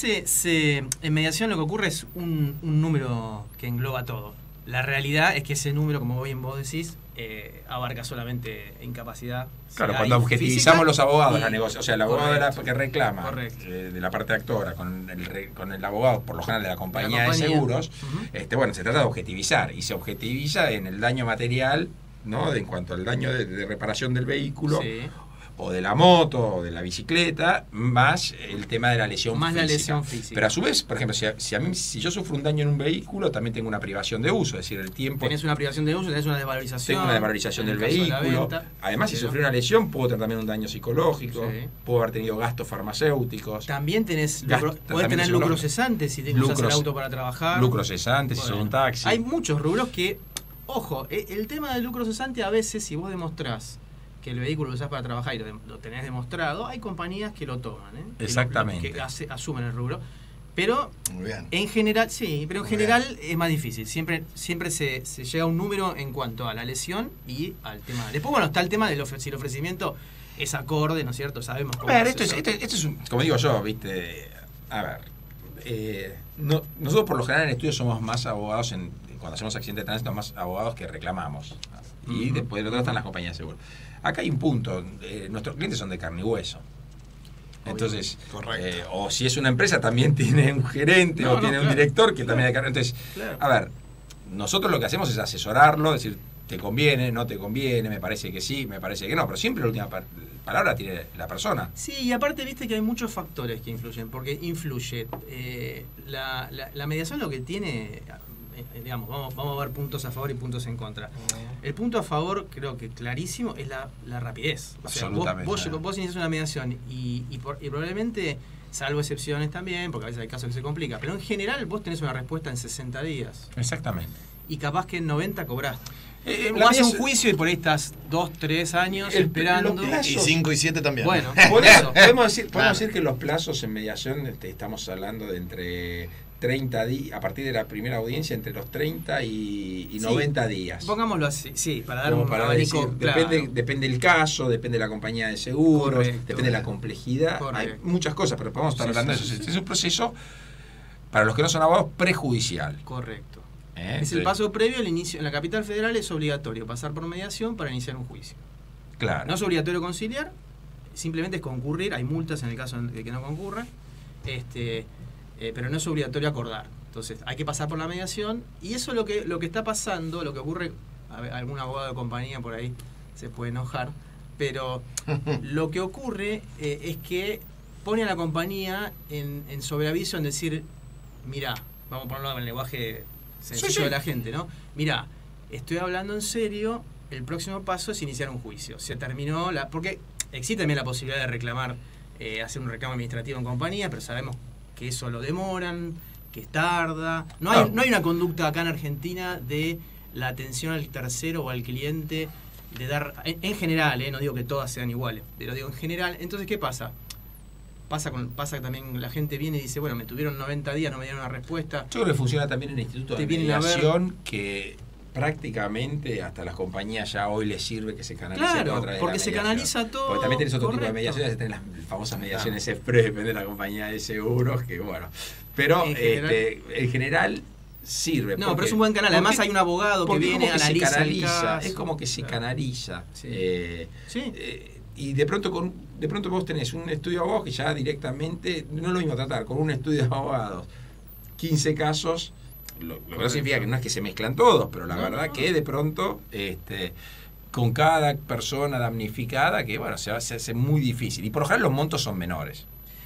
en mediación lo que ocurre es un número que engloba todo. La realidad es que ese número, como bien vos decís, abarca solamente incapacidad. Claro, sea cuando ahí objetivizamos física los abogados, y- la negociación, o sea, el abogado Correcto. que reclama Correcto. de la parte actora con el abogado, por lo general de la compañía de compañía. seguros, Ujú. bueno, se trata de objetivizar y se objetiviza en el daño material, ¿no? En cuanto al daño de reparación del vehículo Sí. o de la moto o de la bicicleta, más el tema de la lesión Más física. la lesión física. Pero a su vez, por ejemplo, si yo sufro un daño en un vehículo, también tengo una privación de uso, es decir, el tiempo. Tenés una privación de uso, tenés una desvalorización. Tengo una desvalorización en del el caso de la vehículo. venta, Además, si pero sufrí una lesión, puedo tener también un daño psicológico, Sí. puedo haber tenido gastos farmacéuticos, También tenés Gasto, podés también tener es lucro lógico. cesante si te usas el Lucros- auto para trabajar. lucros cesantes, si Bueno, sos un taxi. Hay muchos rubros que, ojo, el tema del lucro cesante a veces, si vos demostrás que el vehículo lo usás para trabajar y lo tenés demostrado, hay compañías que lo toman, ¿eh? Que Exactamente. que asumen el rubro. Pero Muy bien. en general, sí, pero en Muy general es más difícil. Siempre se llega a un número en cuanto a la lesión y al tema. Después, bueno, está el tema de si el ofrecimiento es acorde, ¿no es cierto? Sabemos A cómo ver, es eso. esto es como digo yo, viste, a ver, nosotros por lo general en el estudio somos más abogados, cuando hacemos accidentes de tránsito, más abogados que reclamamos. Y Ujú. después de lo otro están las compañías de seguro. Acá hay un punto, nuestros clientes son de carne y hueso. Entonces, Correcto. o si es una empresa, también tiene un gerente No, o no, tiene un claro. director que también es de carne. Entonces, Claro. a ver, nosotros lo que hacemos es asesorarlo, decir, te conviene, no te conviene, me parece que sí, me parece que no, pero siempre la última palabra tiene la persona. Sí, y aparte viste que hay muchos factores que influyen, porque influye la mediación, lo que tiene, digamos, vamos a ver puntos a favor y puntos en contra. El punto a favor, creo que clarísimo, es la rapidez. O sea, Absolutamente. vos inicias una mediación y probablemente, salvo excepciones también, porque a veces hay casos que se complica, pero en general vos tenés una respuesta en 60 días Exactamente. y capaz que en 90 cobraste. La Vas a un mediación- juicio y por ahí estás 2, 3 años El- esperando. los plazos- Y 5 y 7 también. Bueno, Por eso, podemos Claro. decir que los plazos en mediación, estamos hablando de entre 30 días, a partir de la primera audiencia, entre los 30 y Sí. 90 días. Pongámoslo así, sí, para dar Como un para abanico decir, claro. depende del caso, depende de la compañía de seguros, Correcto. depende de la complejidad. Correcto. Hay muchas cosas, pero podemos estar Sí, hablando sí, de eso. sí, Este es un proceso, para los que no son abogados, prejudicial. Correcto. ¿eh? Es el Entonces, paso previo al inicio. En la capital federal es obligatorio pasar por mediación para iniciar un juicio. Claro. No es obligatorio conciliar, simplemente es concurrir, hay multas en el caso de que no concurra, pero no es obligatorio acordar. Entonces hay que pasar por la mediación, y eso es lo que está pasando, lo que ocurre. A ver, algún abogado de compañía por ahí se puede enojar, pero lo que ocurre es que pone a la compañía en sobreaviso, en decir, mirá, vamos a ponerlo en el lenguaje sencillo de la gente, ¿no? Mirá, estoy hablando en serio, el próximo paso es iniciar un juicio. Se terminó porque existe también la posibilidad de reclamar, hacer un reclamo administrativo en compañía, pero sabemos que eso lo demoran, que tarda. No hay una conducta acá en Argentina de la atención al tercero o al cliente, de dar, en general, no digo que todas sean iguales, pero digo en general. Entonces, ¿qué pasa? Pasa que también la gente viene y dice, bueno, me tuvieron 90 días, no me dieron una respuesta. Yo creo que funciona también en el Instituto de Mediación, que prácticamente hasta las compañías ya hoy les sirve que se canalice todo a través de la porque se mediación. canaliza todo. Porque también tenés otro tipo de mediaciones, tenés las famosas mediaciones express, depende de la compañía de seguros, que bueno. Pero en general sirve. No, pero es un buen canal. Además hay un abogado que viene, analiza el caso. Es como que se canaliza. Sí. Y de pronto vos tenés un estudio de abogados que ya directamente, no es lo mismo tratar con un estudio de abogados 15 casos, lo que no significa que no es que se mezclan todos, pero la verdad que de pronto con cada persona damnificada, que bueno, se hace muy difícil. Y por lo general los montos son menores.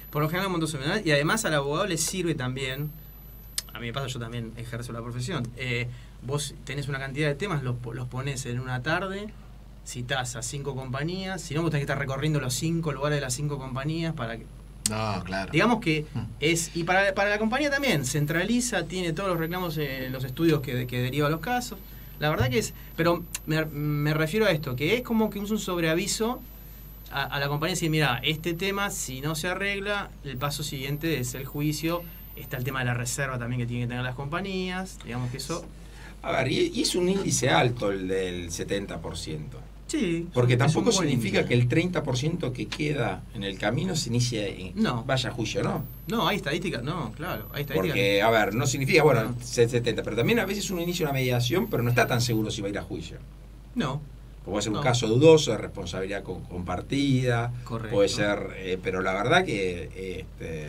Y además al abogado le sirve también, a mí me pasa, yo también ejerzo la profesión, vos tenés una cantidad de temas, los ponés en una tarde, citás a 5 compañías, si no vos tenés que estar recorriendo los 5 lugares de las 5 compañías para que... No, claro. Digamos que es... Y para la compañía también, centraliza, tiene todos los reclamos, los estudios que derivan los casos. La verdad que es... Pero me refiero a esto, que es como que es un sobreaviso a la compañía, decir, mira, este tema, si no se arregla, el paso siguiente es el juicio. Está el tema de la reserva también que tienen que tener las compañías. Digamos que eso... A ver, y es un índice alto el del 70%. Sí, porque tampoco significa índice. que el 30% que queda en el camino se inicie vaya a juicio, ¿no? No, hay estadísticas, no, claro, hay estadísticas. Porque, a ver, no significa, bueno, No. 70, pero también a veces uno inicia una mediación, pero no está tan seguro si va a ir a juicio. No. Puede ser un No. caso dudoso de responsabilidad compartida, Correcto. puede ser, pero la verdad que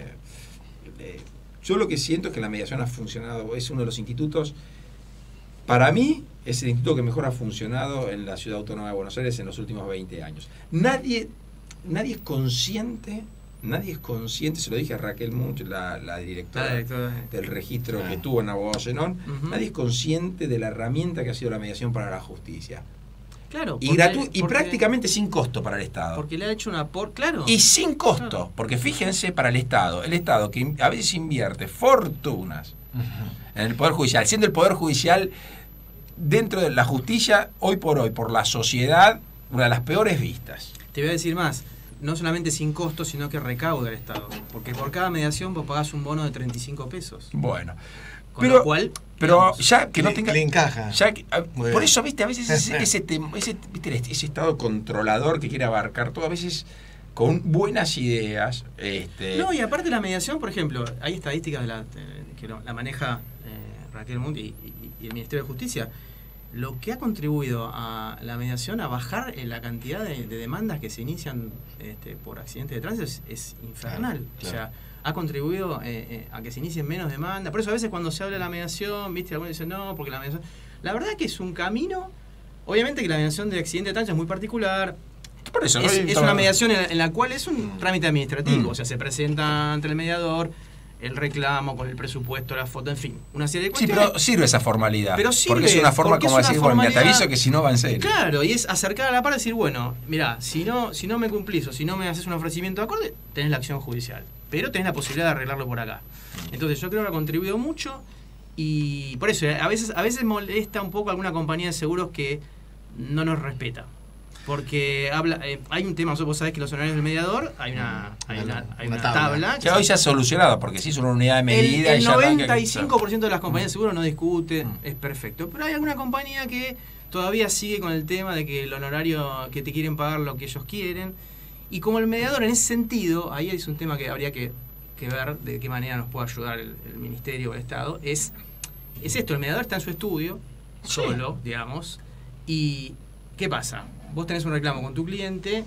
yo lo que siento es que la mediación ha funcionado, es uno de los institutos, para mí, es el instituto que mejor ha funcionado en la Ciudad Autónoma de Buenos Aires en los últimos 20 años. Nadie es consciente, se lo dije a Raquel Munch, la directora del registro que tuvo en Abogado Zenón, nadie es consciente de la herramienta que ha sido la mediación para la justicia. Claro. Y prácticamente sin costo para el Estado. Porque le ha hecho un aporte, claro. Y sin costo, Claro. porque fíjense para el Estado que a veces invierte fortunas en el Poder Judicial, siendo el Poder Judicial dentro de la justicia, hoy por la sociedad, una de las peores vistas. Te voy a decir más, no solamente sin costo, sino que recauda el Estado. Porque por cada mediación vos pagás un bono de 35 pesos. Bueno. Con lo cual, pero digamos, ya que no tenga... Le encaja. Por bien. eso, viste, a veces ese estado controlador que quiere abarcar todo, a veces con buenas ideas... No, y aparte la mediación, por ejemplo, hay estadísticas que la maneja Raquel Munch y el Ministerio de Justicia. Lo que ha contribuido a la mediación a bajar la cantidad de demandas que se inician por accidentes de tránsito es infernal. Claro. O sea, ha contribuido a que se inicien menos demandas. Por eso a veces cuando se habla de la mediación, viste, algunos dicen no, porque la mediación... La verdad que es un camino... Obviamente que la mediación de accidente de tránsito es muy particular. Por eso, Es una mediación en la cual es un trámite administrativo. O sea, se presenta ante el mediador el reclamo con el presupuesto, la foto, en fin, una serie de Sí, cuestiones. pero sirve esa formalidad. Pero sirve, porque es una forma porque como es una decir, bueno, te formalidad- aviso que si no va en serio. Claro, y es acercar a la par y decir, bueno, mirá, si no me cumplís o si no me haces un ofrecimiento de acorde, tenés la acción judicial. Pero tenés la posibilidad de arreglarlo por acá. Entonces yo creo que ha contribuido mucho y por eso, a veces molesta un poco alguna compañía de seguros que no nos respeta. Porque hay un tema, vos sabés que los honorarios del mediador, hay una tabla. Que hoy se ha solucionado, porque se hizo una unidad de medida El y ya 95% de las compañías de seguro no discute, es perfecto. Pero hay alguna compañía que todavía sigue con el tema de que el honorario, que te quieren pagar lo que ellos quieren. Y como el mediador en ese sentido, ahí es un tema que habría que ver de qué manera nos puede ayudar el Ministerio o el Estado, es esto, el mediador está en su estudio, solo, digamos, y ¿qué pasa? Vos tenés un reclamo con tu cliente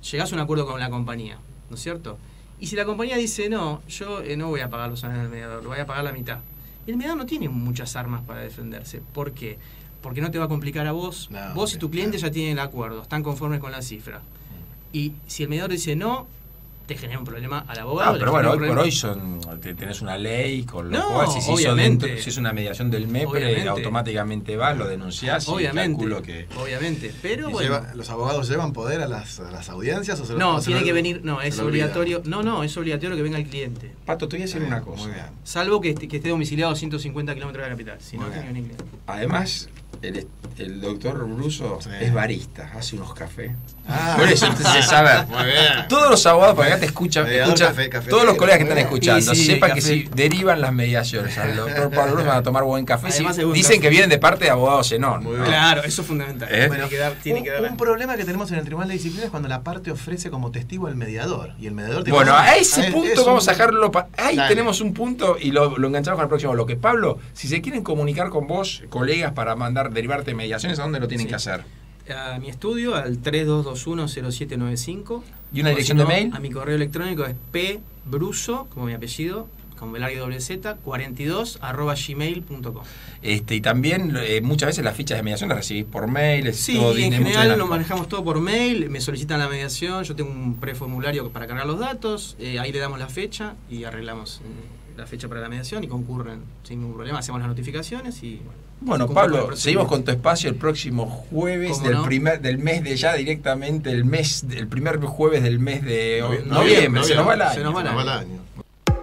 llegás a un acuerdo con la compañía, ¿no es cierto? Y si la compañía dice, no, yo no voy a pagar los honorarios del mediador, lo voy a pagar la mitad. Y el mediador no tiene muchas armas para defenderse. ¿Por qué? Porque no te va a complicar a vos. No, vos y tu cliente claro. ya tienen el acuerdo, están conformes con la cifra. Y si el mediador dice no, te genera un problema al abogado. Ah, le pero genera bueno, un hoy por problema. hoy tenés una ley con lo No, cual si se hizo obviamente. si es una mediación del MEPRE, Obviamente. automáticamente vas, lo denunciás y Obviamente, calculo que... obviamente. Pero ¿Y bueno. ¿Los abogados llevan poder a las audiencias o se No, o se tiene lo- que venir, no, se es lo olvidan? obligatorio. No, es obligatorio que venga el cliente. Pato, te voy a decir una cosa. Muy bien. Salvo que esté domiciliado a 150 kilómetros de la capital. Si no, Muy tiene que bien. venir cliente. Además, el doctor Bruso Sí. es barista, hace unos cafés. Ah. Por eso, entonces, a ver, Muy bien. todos los abogados por acá te escuchan, Mediador cafetero, todos los colegas que están muy bien. escuchando, Y sí, sepan que café. si derivan las mediaciones al doctor Pablo Bruso van a tomar buen café. Además Sí, es buen dicen café. que vienen de parte de abogados Zenón. Muy bien. Claro, eso es fundamental. ¿Eh? Tiene que dar. Un problema que tenemos en el Tribunal de Disciplina es cuando la parte ofrece como testigo al mediador. Y el mediador tiene Bueno, razón. a ese Es punto vamos a un- dejarlo. Ahí Dale. tenemos un punto y lo enganchamos con el próximo bloque. Pablo, si se quieren comunicar con vos, colegas, para derivarte mediaciones, ¿a dónde lo tienen Sí. que hacer? A mi estudio al 3221-0795. ¿Y una O dirección si de no, mail? A mi correo electrónico es pbruso, como mi apellido, con Belario WZ, 42@gmail.com. Y también muchas veces las fichas de mediación las recibís por mail. Es Sí, todo en mucho general dinámico. lo manejamos todo por mail, me solicitan la mediación, yo tengo un preformulario para cargar los datos, ahí le damos la fecha y arreglamos la fecha para la mediación y concurren sin ningún problema, hacemos las notificaciones y Bueno, concurre el Pablo, procedimiento. seguimos con tu espacio el próximo jueves ¿Cómo no? del mes de ya directamente, el primer jueves del mes de Noviembre, noviembre. Se nos va el año. se nos va el Se nos va el año. año.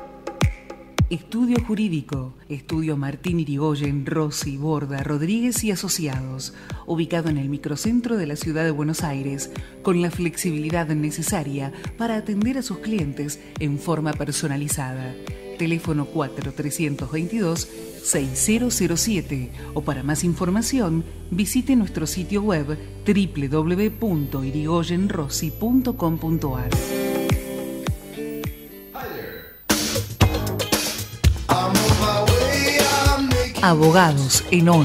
Estudio Jurídico, Estudio Martín Irigoyen, Rossi, Borda, Rodríguez y Asociados, ubicado en el microcentro de la ciudad de Buenos Aires, con la flexibilidad necesaria para atender a sus clientes en forma personalizada. Teléfono 4322-6007 o para más información visite nuestro sitio web www.irigoyenrossi.com.ar. Abogados en ONU.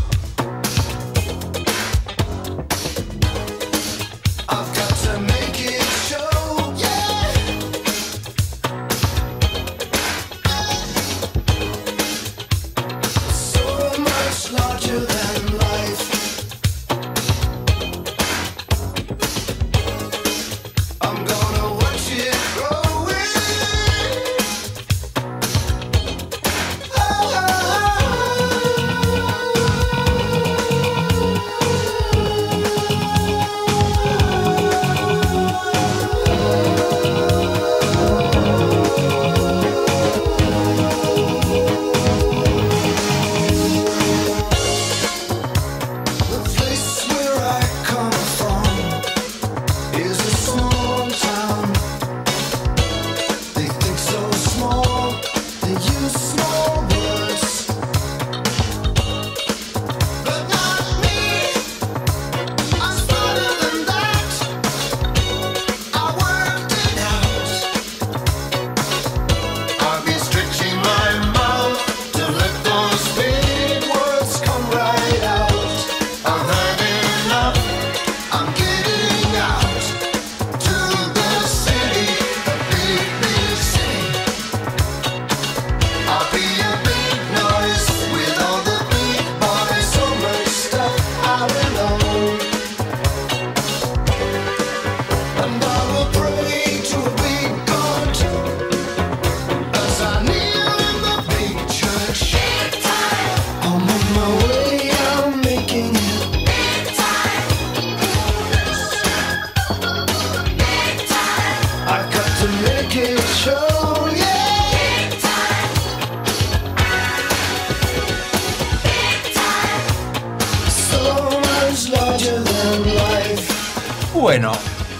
Bueno,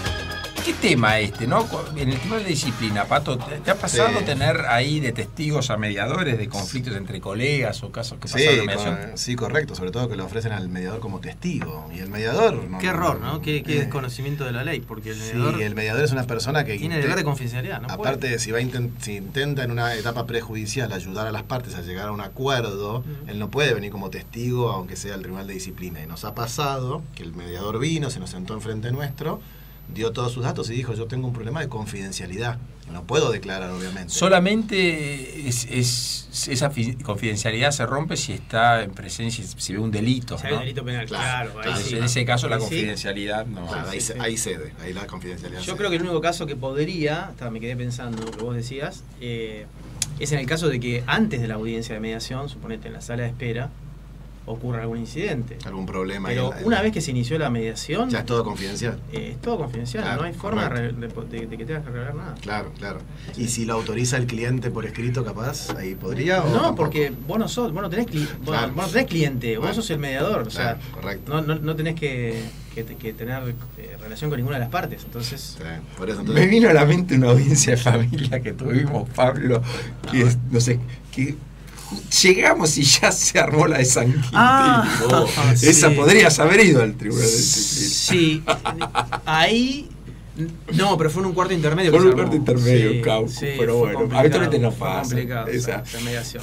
¿qué tema ¿no? En el tema de disciplina, Pato, ¿te ha pasado Sí. tener ahí de testigos a mediadores de conflictos entre colegas o casos que pasaron en mediación? Sí, correcto, sobre todo que lo ofrecen al mediador como testigo. Y el mediador... Qué error, ¿no? Qué desconocimiento de la ley, porque el mediador Sí, el mediador es una persona que... tiene deber de confidencialidad, ¿no? Aparte, si intenta en una etapa prejudicial ayudar a las partes a llegar a un acuerdo, él no puede venir como testigo, aunque sea el Tribunal de Disciplina. Y nos ha pasado que el mediador vino, se nos sentó enfrente nuestro, dio todos sus datos y dijo, yo tengo un problema de confidencialidad. No puedo declarar, obviamente. Solamente esa confidencialidad se rompe si está en presencia, si ve un delito. Si hay un ¿no? delito penal, Claro, claro. Entonces, ahí sí. en ese caso la Ahí sí. confidencialidad no. Claro, ahí cede, ahí la confidencialidad Yo cede. creo que el único caso que podría, me quedé pensando lo que vos decías, es en el caso de que antes de la audiencia de mediación, suponete en la sala de espera, ocurra algún incidente. Algún problema. Pero ahí una vez que se inició la mediación, ya es todo confidencial. es todo confidencial, Claro, no hay forma correcto. de que tengas que revelar nada. Claro, claro. Y si lo autoriza el cliente por escrito, capaz, ahí podría o No, tampoco? porque vos no tenés, Claro. vos no tenés cliente, Bueno, vos sos el mediador, o sea, claro, correcto. no tenés que tener relación con ninguna de las partes, entonces... Sí, por eso, Me entonces, vino a la mente una audiencia de familia que tuvimos, Pablo, que es, no sé, que llegamos y ya se armó la de San Quintín. sí. Esa podrías haber ido al tribunal de disciplina. Sí, ahí... No, pero fue en un cuarto intermedio. Fue que en se un cuarto armó. intermedio, Sí, Cauco, sí, pero fue bueno, complicado, habitualmente no fue pasa. complicado Esa. esa mediación.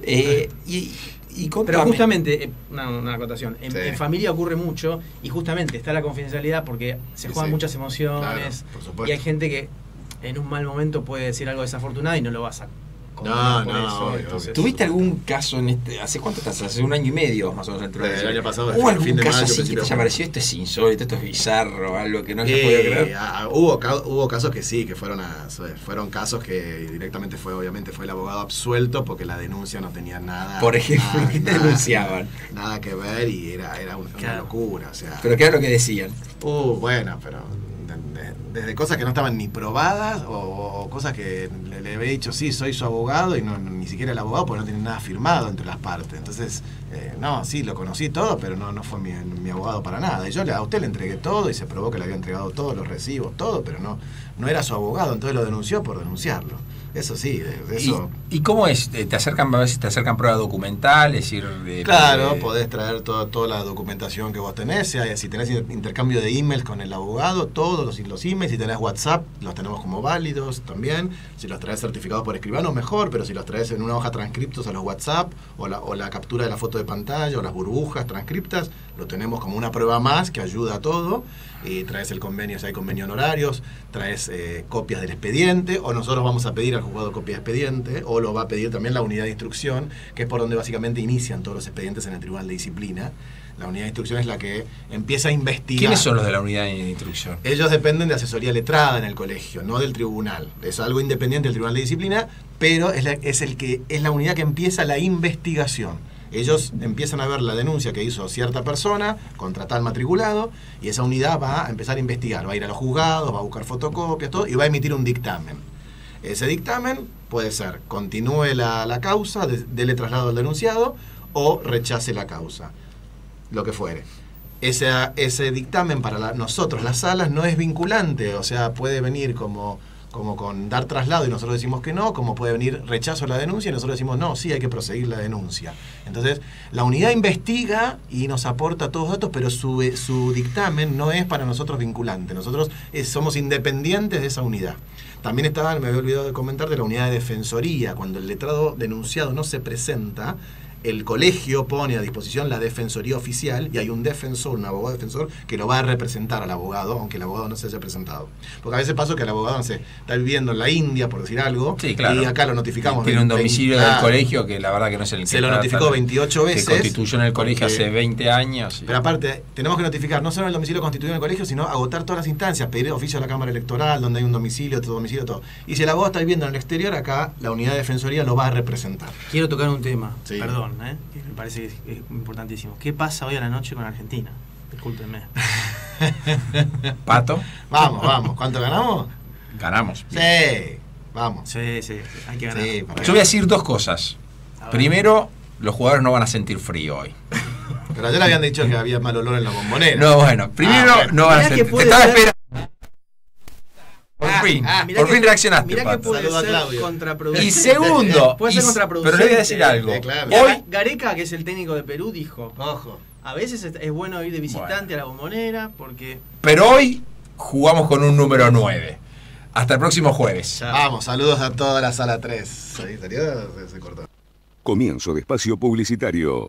Y contame. Pero justamente, una acotación, Sí. en familia ocurre mucho y justamente está la confidencialidad porque se Sí, juegan sí. muchas emociones Claro, por supuesto. y hay gente que en un mal momento puede decir algo desafortunado y no lo vas a No, condenar por no, eso, obvio, entonces- ¿Tuviste algún caso en este? ¿Hace cuánto estás? Hace un año y medio más o menos en el tribunal. El año pasado, ¿Hubo fin algún de caso mayo, así que principio te de haya junio? parecido esto es insólito, esto es bizarro, algo que no hayas podido creer? Hubo casos que sí, que fueron casos que directamente obviamente fue el abogado absuelto porque la denuncia no tenía nada. Por ejemplo, nada- ¿qué nada- denunciaban? Nada que ver y era una Claro. locura, o sea. ¿Pero qué era lo que decían? Bueno, pero desde cosas que no estaban ni probadas o cosas que le había dicho, sí, soy su abogado y ni siquiera el abogado porque no tiene nada firmado entre las partes. Entonces, no, sí, lo conocí todo, pero no fue mi abogado para nada. Y yo a usted le entregué todo y se probó que le había entregado todos los recibos, todo, pero no era su abogado, entonces lo denunció por denunciarlo. Eso sí, eso... ¿Y cómo es? ¿Te acercan a veces te acercan prueba documental? Es decir, Claro, podés traer toda la documentación que vos tenés, si tenés intercambio de emails con el abogado, todos los emails, si tenés WhatsApp, los tenemos como válidos también, si los traes certificados por escribano, mejor, pero si los traes en una hoja transcriptos a los WhatsApp, o la captura de la foto de pantalla, o las burbujas transcriptas, lo tenemos como una prueba más que ayuda a todo, y traes el convenio, si hay convenio honorarios, traes copias del expediente, o nosotros vamos a pedir al juzgado copia de expediente, o lo va a pedir también la unidad de instrucción, que es por donde básicamente inician todos los expedientes en el Tribunal de Disciplina. La unidad de instrucción es la que empieza a investigar. ¿Quiénes son los de la unidad de instrucción? Ellos dependen de asesoría letrada en el colegio, no del tribunal. Es algo independiente del Tribunal de Disciplina, pero es la unidad que empieza la investigación. Ellos empiezan a ver la denuncia que hizo cierta persona contra tal matriculado y esa unidad va a empezar a investigar, va a ir a los juzgados, va a buscar fotocopias, todo, y va a emitir un dictamen. Ese dictamen puede ser continúe la causa, dele traslado al denunciado o rechace la causa, lo que fuere. Ese dictamen para nosotros, las salas, no es vinculante, o sea, puede venir como con dar traslado y nosotros decimos que no, como puede venir rechazo a la denuncia y nosotros decimos no, sí hay que proseguir la denuncia. Entonces, la unidad investiga y nos aporta todos los datos, pero su dictamen no es para nosotros vinculante. Nosotros somos independientes de esa unidad. También me había olvidado de comentar de la unidad de defensoría. Cuando el letrado denunciado no se presenta, el colegio pone a disposición la defensoría oficial y hay un defensor, un abogado defensor, que lo va a representar al abogado, aunque el abogado no se haya presentado. Porque a veces pasa que el abogado, no sé, está viviendo en la India, por decir algo, Sí, claro. y acá lo notificamos. Tiene un domicilio del claro. colegio que la verdad que no es el que Se lo trata, notificó 28 veces. Que constituyó en el colegio porque- hace 20 años. Pero aparte, tenemos que notificar no solo el domicilio constituido en el colegio, sino agotar todas las instancias, pedir oficio a la Cámara Electoral, donde hay un domicilio, otro domicilio, todo. Y si el abogado está viviendo en el exterior, acá la unidad de defensoría lo va a representar. Quiero tocar un tema, Sí. perdón, que me parece que es importantísimo. ¿Qué pasa hoy a la noche con Argentina? Discúlpenme. Pato, Vamos. ¿Cuánto ganamos? ganamos. Sí, vamos. Sí, hay que ganar. Sí, para Yo voy a decir dos cosas. A ver. Primero, los jugadores no van a sentir frío hoy. Pero ayer habían dicho que había mal olor en la bombonera. No, bueno, primero bueno. no van a Mirá que sentir. Te puede estaba ser- esperando. Mirá Por que- fin reaccionaste, Mirá que Pato. puede Saluda a ser Claudio. contraproducente. Y segundo, puede ser pero contraproducente. le voy a decir algo. Sí, claro. Hoy, Gareca, que es el técnico de Perú, dijo: Ojo. a veces es bueno ir de visitante a la bombonera porque pero hoy jugamos con un número 9. Hasta el próximo jueves. Vamos, saludos a toda la sala 3. Ahí salió, se cortó. Comienzo de espacio publicitario.